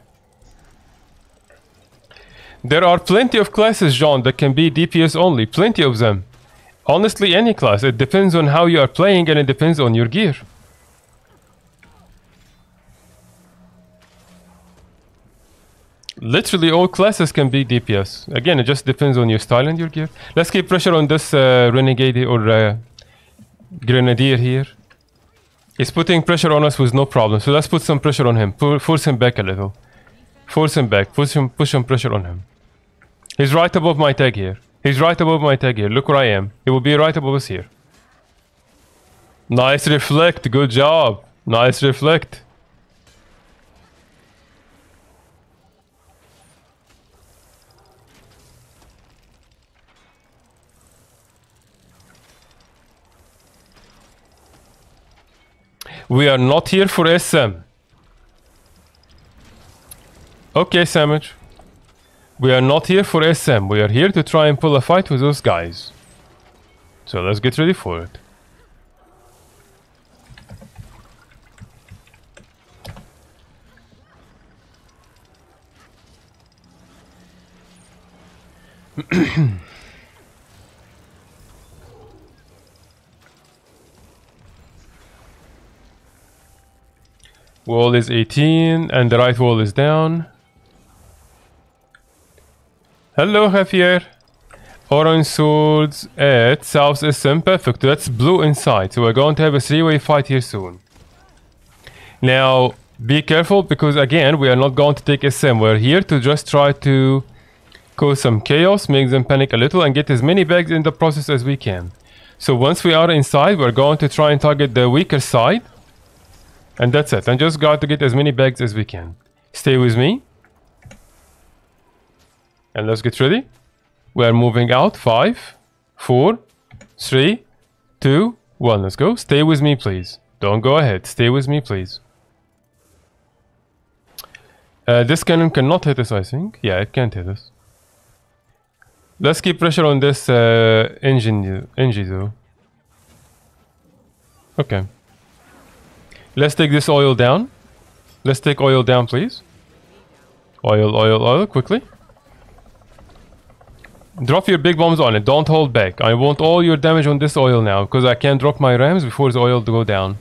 There are plenty of classes, John, that can be DPS only. Plenty of them. Honestly, any class. It depends on how you are playing and it depends on your gear. Literally all classes can be DPS. Again, it just depends on your style and your gear. Let's keep pressure on this renegade or grenadier here. He's putting pressure on us with no problem. So let's put some pressure on him. Force him back a little. Force him back. Push him pressure on him. He's right above my tag here. He's right above my tag here. Look where I am. He will be right above us here. Nice reflect. Good job. Nice reflect. We are not here for SM. Okay, Sandwich. We are not here for SM. We are here to try and pull a fight with those guys. So let's get ready for it. Wall is 18 and the right wall is down. Hello, Javier. Orange swords at South SM. Perfect. That's blue inside. So we're going to have a 3-way fight here soon. Now, be careful because again, we are not going to take SM. We're here to just try to cause some chaos, make them panic a little, and get as many bags in the process as we can. So once we are inside, we're going to try and target the weaker side. And that's it. And just got to get as many bags as we can. Stay with me. And let's get ready. We are moving out. 5, 4, 3, 2, 1. Let's go. Stay with me, please. Don't go ahead. Stay with me, please. This cannon cannot hit us, I think. Yeah, it can't hit us. Let's keep pressure on this engine though. Okay. Let's take this oil down. Let's take oil down, please. Oil, quickly. Drop your big bombs on it. Don't hold back. I want all your damage on this oil now, because I can't drop my rams before the oil to go down.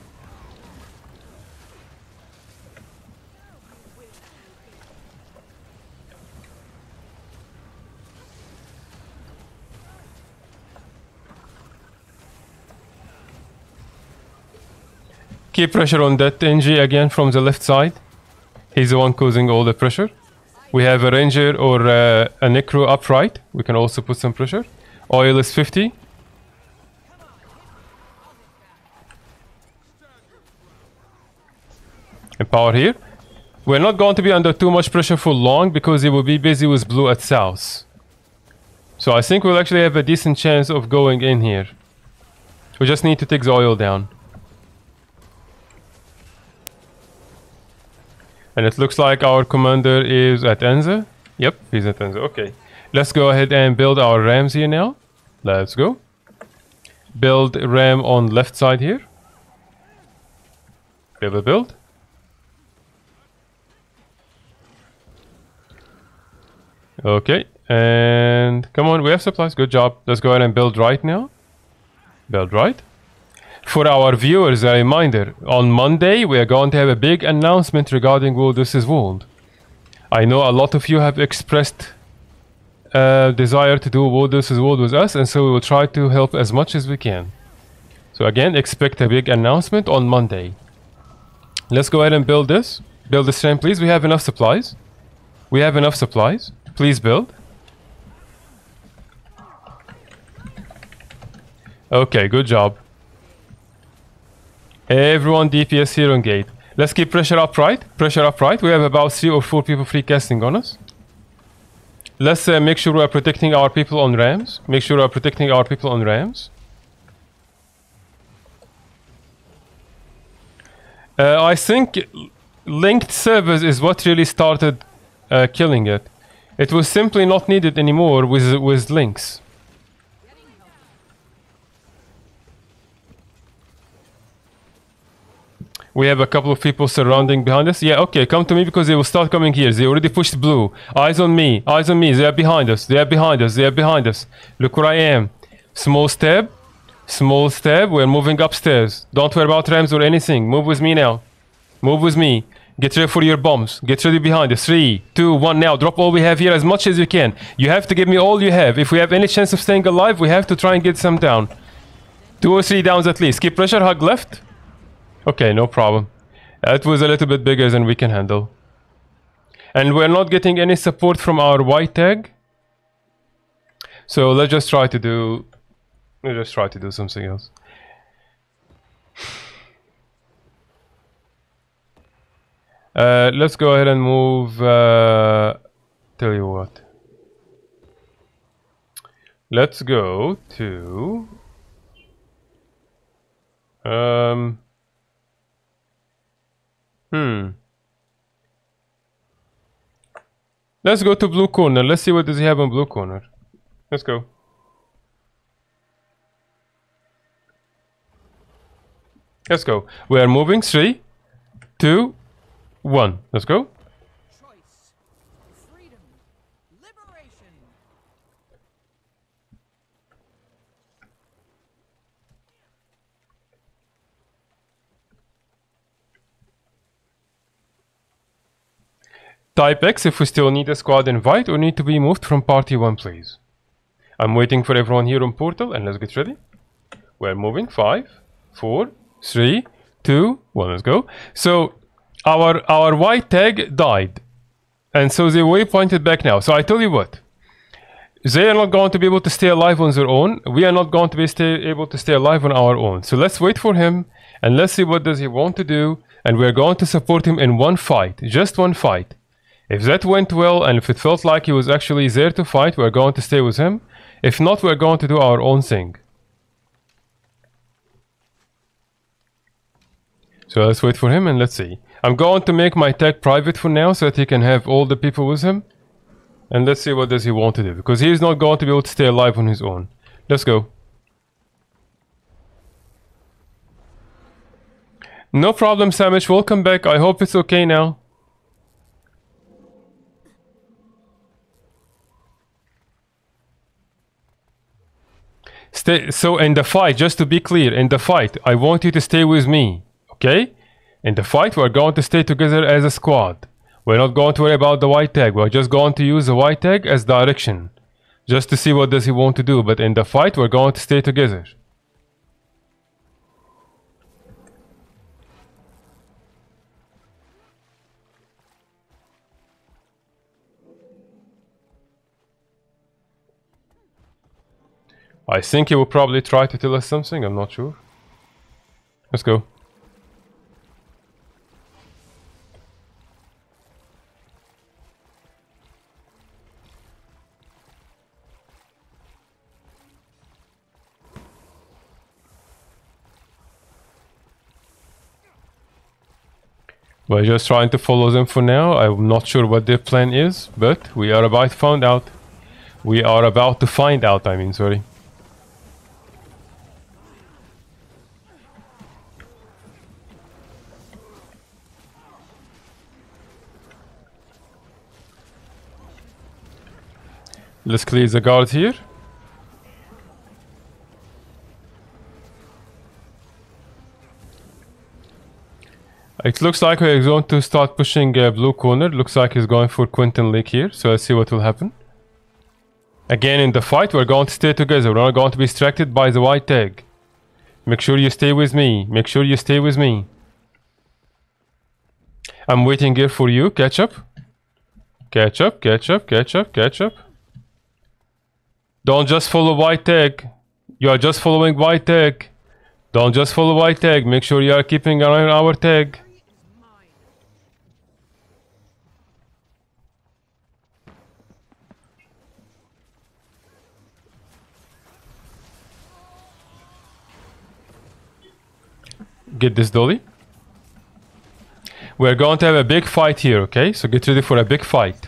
Keep pressure on that NG again from the left side. He's the one causing all the pressure. We have a ranger or a necro upright. We can also put some pressure. Oil is 50. And power here. We're not going to be under too much pressure for long because he will be busy with blue at south. So I think we'll actually have a decent chance of going in here. We just need to take the oil down. And it looks like our commander is at Enze. Yep, he's at Enze. Okay. Let's go ahead and build our rams here now. Let's go. Build ram on left side here. Build. Okay. And come on, we have supplies. Good job. Let's go ahead and build right now. Build right. For our viewers, a reminder, on Monday we are going to have a big announcement regarding Woldus' World. I know a lot of you have expressed desire to do Woldus' World with us, and so we will try to help as much as we can. So again, expect a big announcement on Monday. Let's go ahead and build this. Build this ramp, please. We have enough supplies. Please build. Okay, good job. Everyone DPS here on gate. Let's keep pressure upright. We have about 3 or 4 people free casting on us. Let's make sure we are protecting our people on rams. I think linked servers is what really started killing it. It was simply not needed anymore with links. We have a couple of people surrounding behind us. Yeah, okay, come to me because they will start coming here. They already pushed blue. Eyes on me. They are behind us. Look where I am. Small step. We're moving upstairs. Don't worry about rams or anything. Move with me now. Get ready for your bombs. Get ready behind us. 3, 2, 1 now. Drop all we have here as much as you can. You have to give me all you have. If we have any chance of staying alive, we have to try and get some down. 2 or 3 downs at least. Keep pressure, hug left. Okay, no problem. That was a little bit bigger than we can handle. And we're not getting any support from our white tag. So let's just try to do something else. Let's go ahead and move. Tell you what. Let's go to. Let's go to blue corner. Let's see what does he have on blue corner. Let's go. Let's go. We are moving. 3, 2, 1. Let's go. Choice. Freedom. Liberation. Type X if we still need a squad invite or need to be moved from party 1, please. I'm waiting for everyone here on portal and let's get ready. We're moving. 5, 4, 3, 2, 1. Let's go. So our white tag died. And so they waypointed back now. So I tell you what. They are not going to be able to stay alive on their own. We are not going to be able to stay alive on our own. So let's wait for him and let's see what does he want to do. And we're going to support him in one fight. Just one fight. If that went well and if it felt like he was actually there to fight, we're going to stay with him. If not, we're going to do our own thing. So let's wait for him and let's see. I'm going to make my tag private for now so that he can have all the people with him. And let's see what does he want to do. Because he's not going to be able to stay alive on his own. Let's go. No problem, Samish. Welcome back. I hope it's okay now. So in the fight, just to be clear, in the fight, I want you to stay with me, okay? In the fight, we're going to stay together as a squad. We're not going to worry about the white tag. We're just going to use the white tag as direction, just to see what does he want to do. But in the fight, we're going to stay together. I think he will probably try to tell us something, I'm not sure. Let's go. We're just trying to follow them for now. I'm not sure what their plan is, but we are about to find out. We are about to find out, I mean, sorry. Let's clear the guard here. It looks like we're going to start pushing blue corner. Looks like he's going for Quentin Lake here. So let's see what will happen. Again, in the fight, we're going to stay together. We're not going to be distracted by the white tag. Make sure you stay with me. Make sure you stay with me. I'm waiting here for you. Catch up. Catch up, catch up, catch up, catch up. Don't just follow white tag. You are just following white tag. Don't just follow white tag. Make sure you are keeping an eye on our tag. Get this dolly. We're going to have a big fight here, okay? So get ready for a big fight.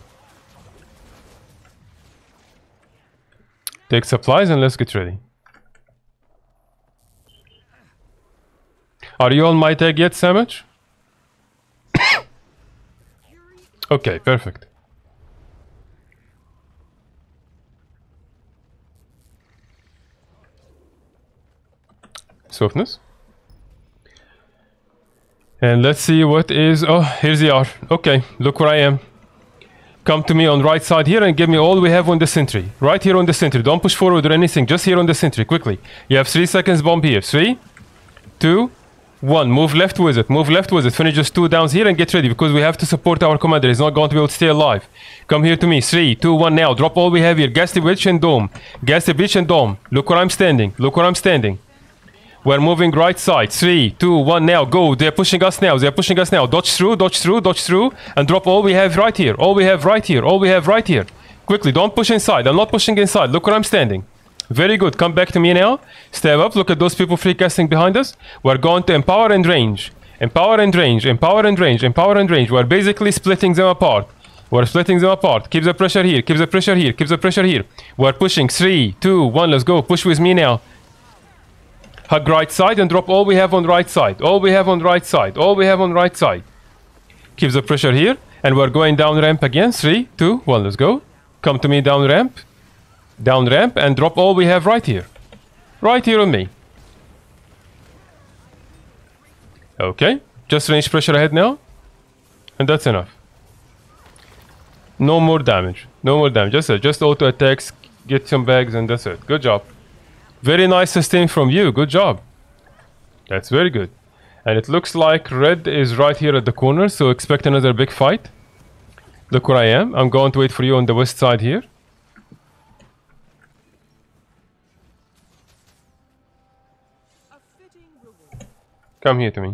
Take supplies and let's get ready. Are you on my tag yet, Sandwich? Okay, perfect. Softness. And let's see what is... Oh, here's the R. Okay, look where I am. Come to me on right side here and give me all we have on the sentry. Right here on the sentry. Don't push forward or anything. Just here on the sentry, quickly. You have 3 seconds bomb here. 3, 2, 1. Move left with it. Move left with it. Finish just 2 downs here and get ready because we have to support our commander. He's not going to be able to stay alive. Come here to me. 3, 2, 1 now. Drop all we have here. Gas the bridge and dome. Gas the bridge and dome. Look where I'm standing. Look where I'm standing. We're moving right side. 3, 2, 1 now. Go. They're pushing us now. They're pushing us now. Dodge through, dodge through, dodge through. And drop all we have right here. All we have right here. All we have right here. Quickly. Don't push inside. I'm not pushing inside. Look where I'm standing. Very good. Come back to me now. Step up. Look at those people free casting behind us. We're going to empower and range. Empower and range. Empower and range. Empower and range. We're basically splitting them apart. We're splitting them apart. Keep the pressure here. Keep the pressure here. Keep the pressure here. We're pushing. 3, 2, 1. Let's go. Push with me now. Hug right side and drop all we have on right side. All we have on right side. All we have on right side. Keep the pressure here. And we're going down ramp again. 3, 2, 1. Let's go. Come to me down ramp. Down ramp and drop all we have right here. Right here on me. Okay. Just range pressure ahead now. And that's enough. No more damage. No more damage. Just auto attacks. Get some bags and that's it. Good job. Very nice sustain from you. Good job. That's very good. And it looks like red is right here at the corner. So expect another big fight. Look where I am. I'm going to wait for you on the west side here. Come here to me.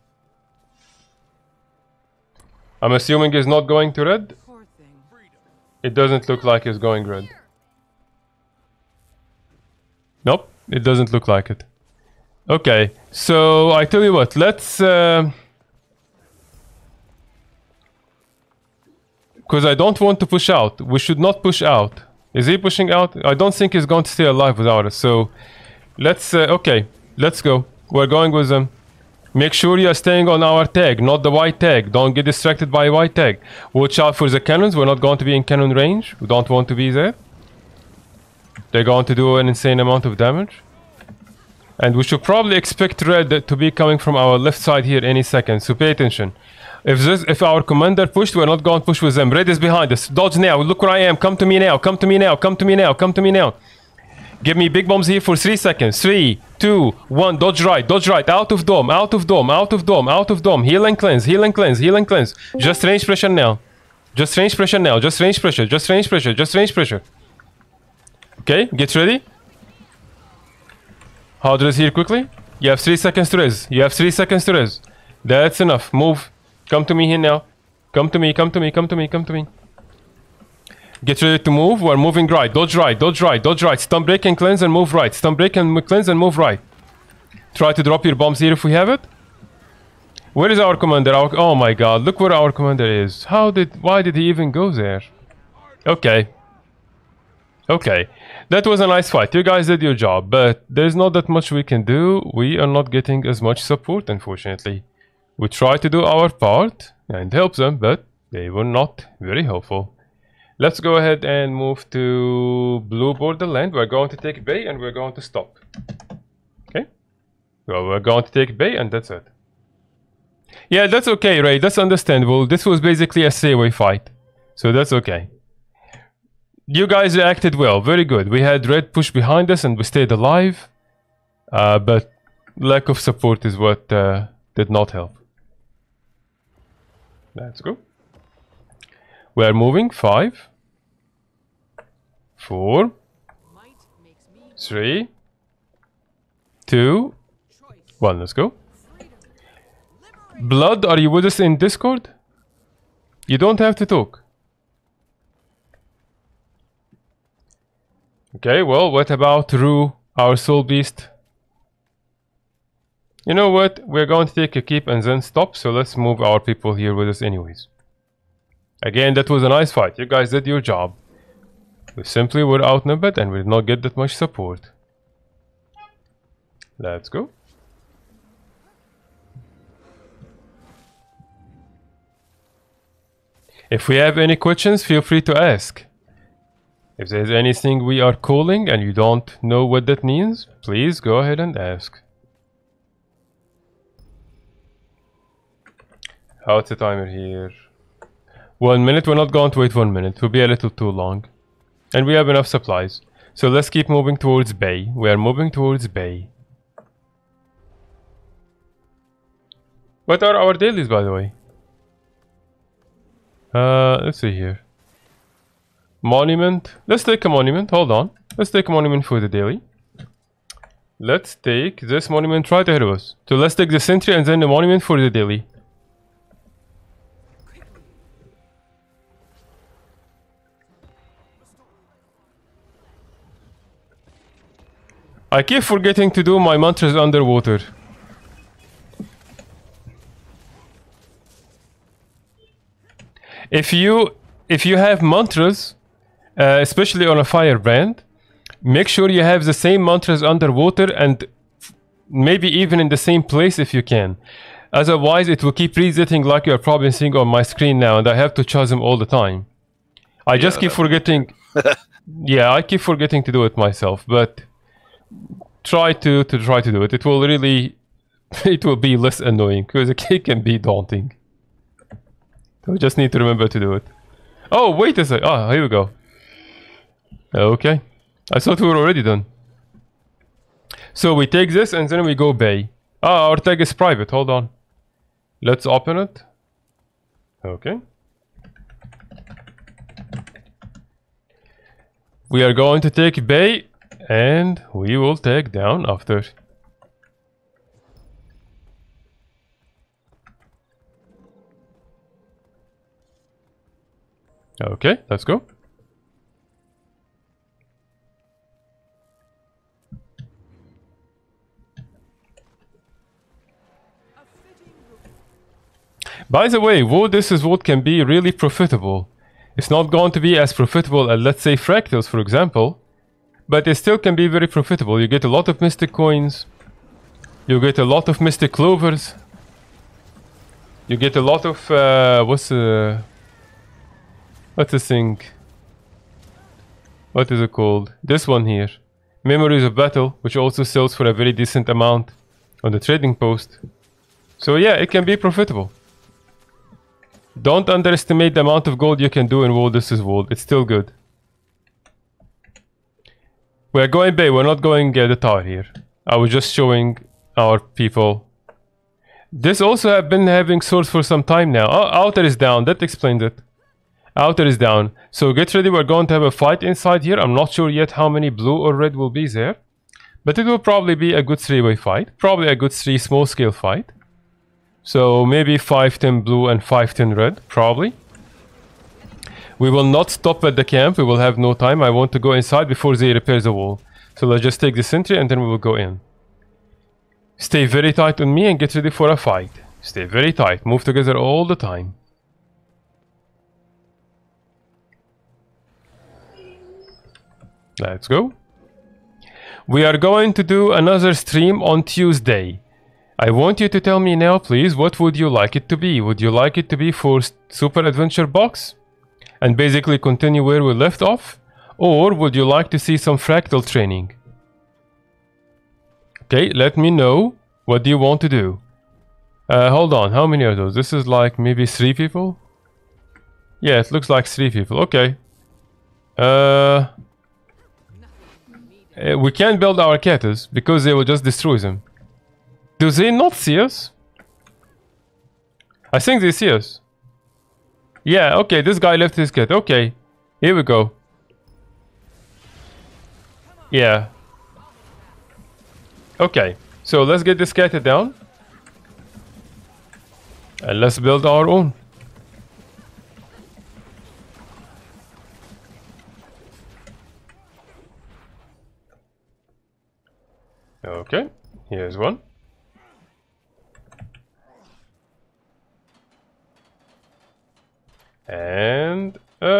I'm assuming he's not going to red. Poor thing. It doesn't look like he's going red. Nope, it doesn't look like it. Okay, so I tell you what, let's... Because I don't want to push out. We should not push out. Is he pushing out? I don't think he's going to stay alive without us. So, let's... okay, let's go. We're going with them. Make sure you are staying on our tag, not the white tag. Don't get distracted by white tag. Watch out for the cannons. We're not going to be in cannon range. We don't want to be there. They're going to do an insane amount of damage. And we should probably expect red to be coming from our left side here any second. So pay attention. If our commander pushed, we're not going to push with them. Red is behind us. Dodge now. Look where I am. Come to me now. Come to me now. Come to me now. Come to me now. Give me big bombs here for 3 seconds. 3, 2, 1. Dodge right. Dodge right. Out of dome. Out of dome. Out of dome. Out of dome. Heal and cleanse. Heal and cleanse. Heal and cleanse. Just range pressure now. Just range pressure now. Just range pressure. Just range pressure. Just range pressure. Okay. Get ready. Hard res here quickly. You have 3 seconds to res. You have 3 seconds to res. That's enough. Move. Come to me here now. Come to me. Come to me. Come to me. Come to me. Get ready to move. We're moving right. Dodge right. Dodge right. Dodge right. Stun break and cleanse and move right. Stun break and cleanse and move right. Try to drop your bombs here if we have it. Where is our commander? Oh my god. Look where our commander is. Why did he even go there? Okay. Okay. That was a nice fight. You guys did your job. But there's not that much we can do. We are not getting as much support, unfortunately. We try to do our part and help them, but they were not very helpful. Let's go ahead and move to blue borderland. We're going to take Bay and we're going to stop. Okay? Well, we're going to take Bay and that's it. Yeah, that's okay, Ray. That's understandable. This was basically a stay-away fight. So that's okay. You guys reacted well. Very good. We had red push behind us and we stayed alive. But lack of support is what did not help. Let's go. We're moving. 5, 4, 3, 2, 1. Let's go. Blood, are you with us in Discord? You don't have to talk. Okay, well, what about Rue, our soul beast? You know what? We're going to take a keep and then stop, so let's move our people here with us anyways. Again, that was a nice fight. You guys did your job. We simply were outnumbered and we did not get that much support. Let's go. If we have any questions, feel free to ask. If there's anything we are calling and you don't know what that means, please go ahead and ask. How's the timer here? 1 minute. We're not going to wait 1 minute. It will be a little too long. And we have enough supplies. So let's keep moving towards Bay. We are moving towards Bay. What are our dailies, by the way? Let's see here. Monument. Let's take a monument. Hold on. Let's take a monument for the daily. Let's take this monument right ahead of us. So let's take the sentry and then the monument for the daily. I keep forgetting to do my mantras underwater. If you have mantras, especially on a firebrand, make sure you have the same mantras underwater and maybe even in the same place if you can. Otherwise, it will keep resetting like you're probably seeing on my screen now, and I have to charge them all the time. I just keep forgetting. Yeah, I keep forgetting to do it myself, but try to do it. It will really, it will be less annoying because it can be daunting. So we just need to remember to do it. Oh, wait a sec. Ah, here we go. Okay. I thought we were already done. So we take this and then we go bay. Ah, our tag is private. Hold on. Let's open it. Okay. We are going to take bay and we will take down after. Okay, let's go. By the way, wood, this is what can be really profitable. It's not going to be as profitable as, let's say, fractals, for example, but it still can be very profitable. You get a lot of mystic coins, you get a lot of mystic clovers, you get a lot of what's this thing? What is it called? This one here, Memories of Battle, which also sells for a very decent amount on the trading post. So yeah, it can be profitable. Don't underestimate the amount of gold you can do in wool. This is wool. It's still good. We're going bay. We're not going the tower here. I was just showing our people. This also have been having swords for some time now. Oh, outer is down. That explains it. Outer is down. So get ready. We're going to have a fight inside here. I'm not sure yet how many blue or red will be there. But it will probably be a good 3-way fight. Probably a good 3 small scale fight. So maybe 5-10 blue and 5-10 red, probably. We will not stop at the camp, we will have no time. I want to go inside before they repair the wall. So let's just take the sentry and then we will go in. Stay very tight on me and get ready for a fight. Stay very tight, move together all the time. Let's go. We are going to do another stream on Tuesday. I want you to tell me now, please, what would you like it to be? Would you like it to be for Super Adventure Box and basically continue where we left off? Or would you like to see some fractal training? Okay, let me know. What do you want to do? Hold on, how many are those? This is like maybe 3 people? Yeah, it looks like 3 people. Okay. We can't build our catas because they will just destroy them. Do they not see us? I think they see us. Yeah, okay, this guy left his cat. Okay, here we go. Yeah. Okay, so let's get this cat down. And let's build our own. Okay, here's one. And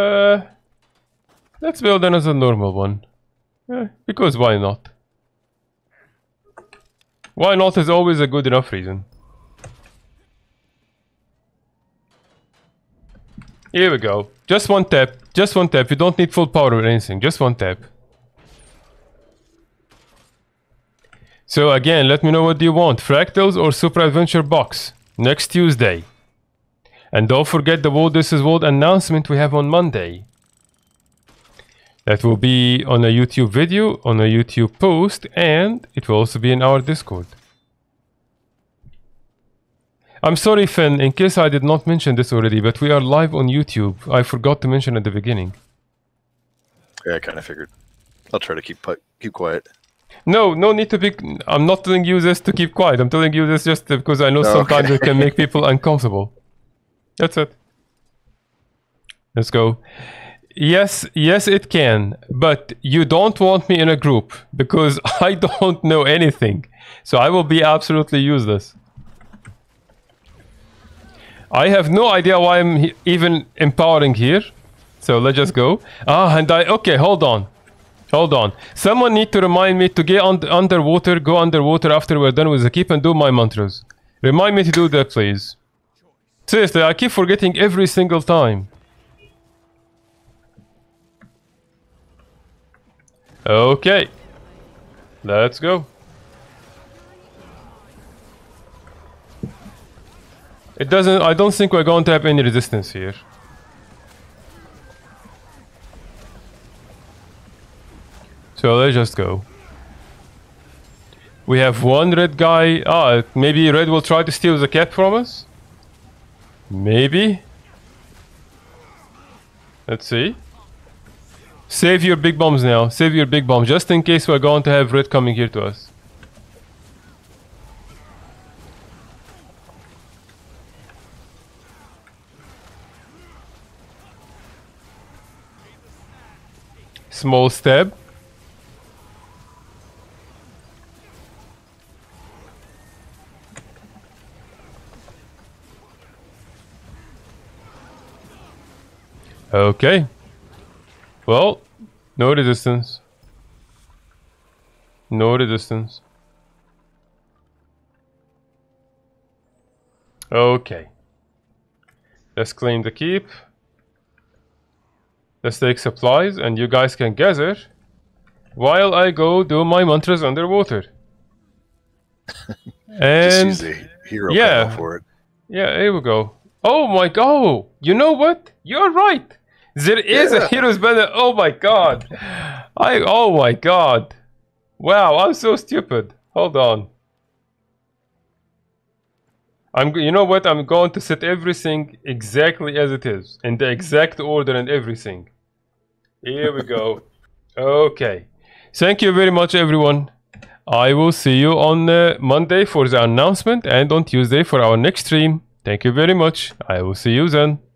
let's build another normal one. Because why not? Why not is always a good enough reason. Here we go. Just one tap. Just one tap. You don't need full power or anything. Just one tap. So again, let me know what do you want. Fractals or Super Adventure Box. Next Tuesday. And don't forget the World This Is World announcement we have on Monday. That will be on a YouTube video, on a YouTube post, and it will also be in our Discord. I'm sorry, Finn, in case I did not mention this already, but we are live on YouTube. I forgot to mention at the beginning. Yeah, I kind of figured. I'll try to keep quiet. No need to be... I'm not telling you this to keep quiet. I'm telling you this just because I know Okay. sometimes it can make people uncomfortable. That's it. Let's go. Yes, it can. But you don't want me in a group because I don't know anything. So I will be absolutely useless. I have no idea why I'm even empowering here. So let's just go. Okay, hold on. Someone need to remind me to get underwater, go underwater after we're done with the keep and do my mantras. Remind me to do that, please. Seriously, I keep forgetting every single time. Okay. Let's go. I don't think we're going to have any resistance here. So let's just go. We have one red guy. Maybe red will try to steal the cap from us? Maybe. Let's see. Save your big bombs now. Save your big bomb, just in case we're going to have red coming here to us. Small stab. Okay. Well, no resistance. No resistance. Okay. Let's claim the keep. Let's take supplies and you guys can gather while I go do my mantras underwater. Just And use the hero yeah. panel for it. yeah, here we go. Oh my god! You know what? You're right. There is a hero's banner. Oh my god! Oh my god! Wow, I'm so stupid. Hold on. You know what? I'm going to set everything exactly as it is, in the exact order and everything. Here we go. Okay. Thank you very much, everyone. I will see you on Monday for the announcement and on Tuesday for our next stream. Thank you very much. I will see you then.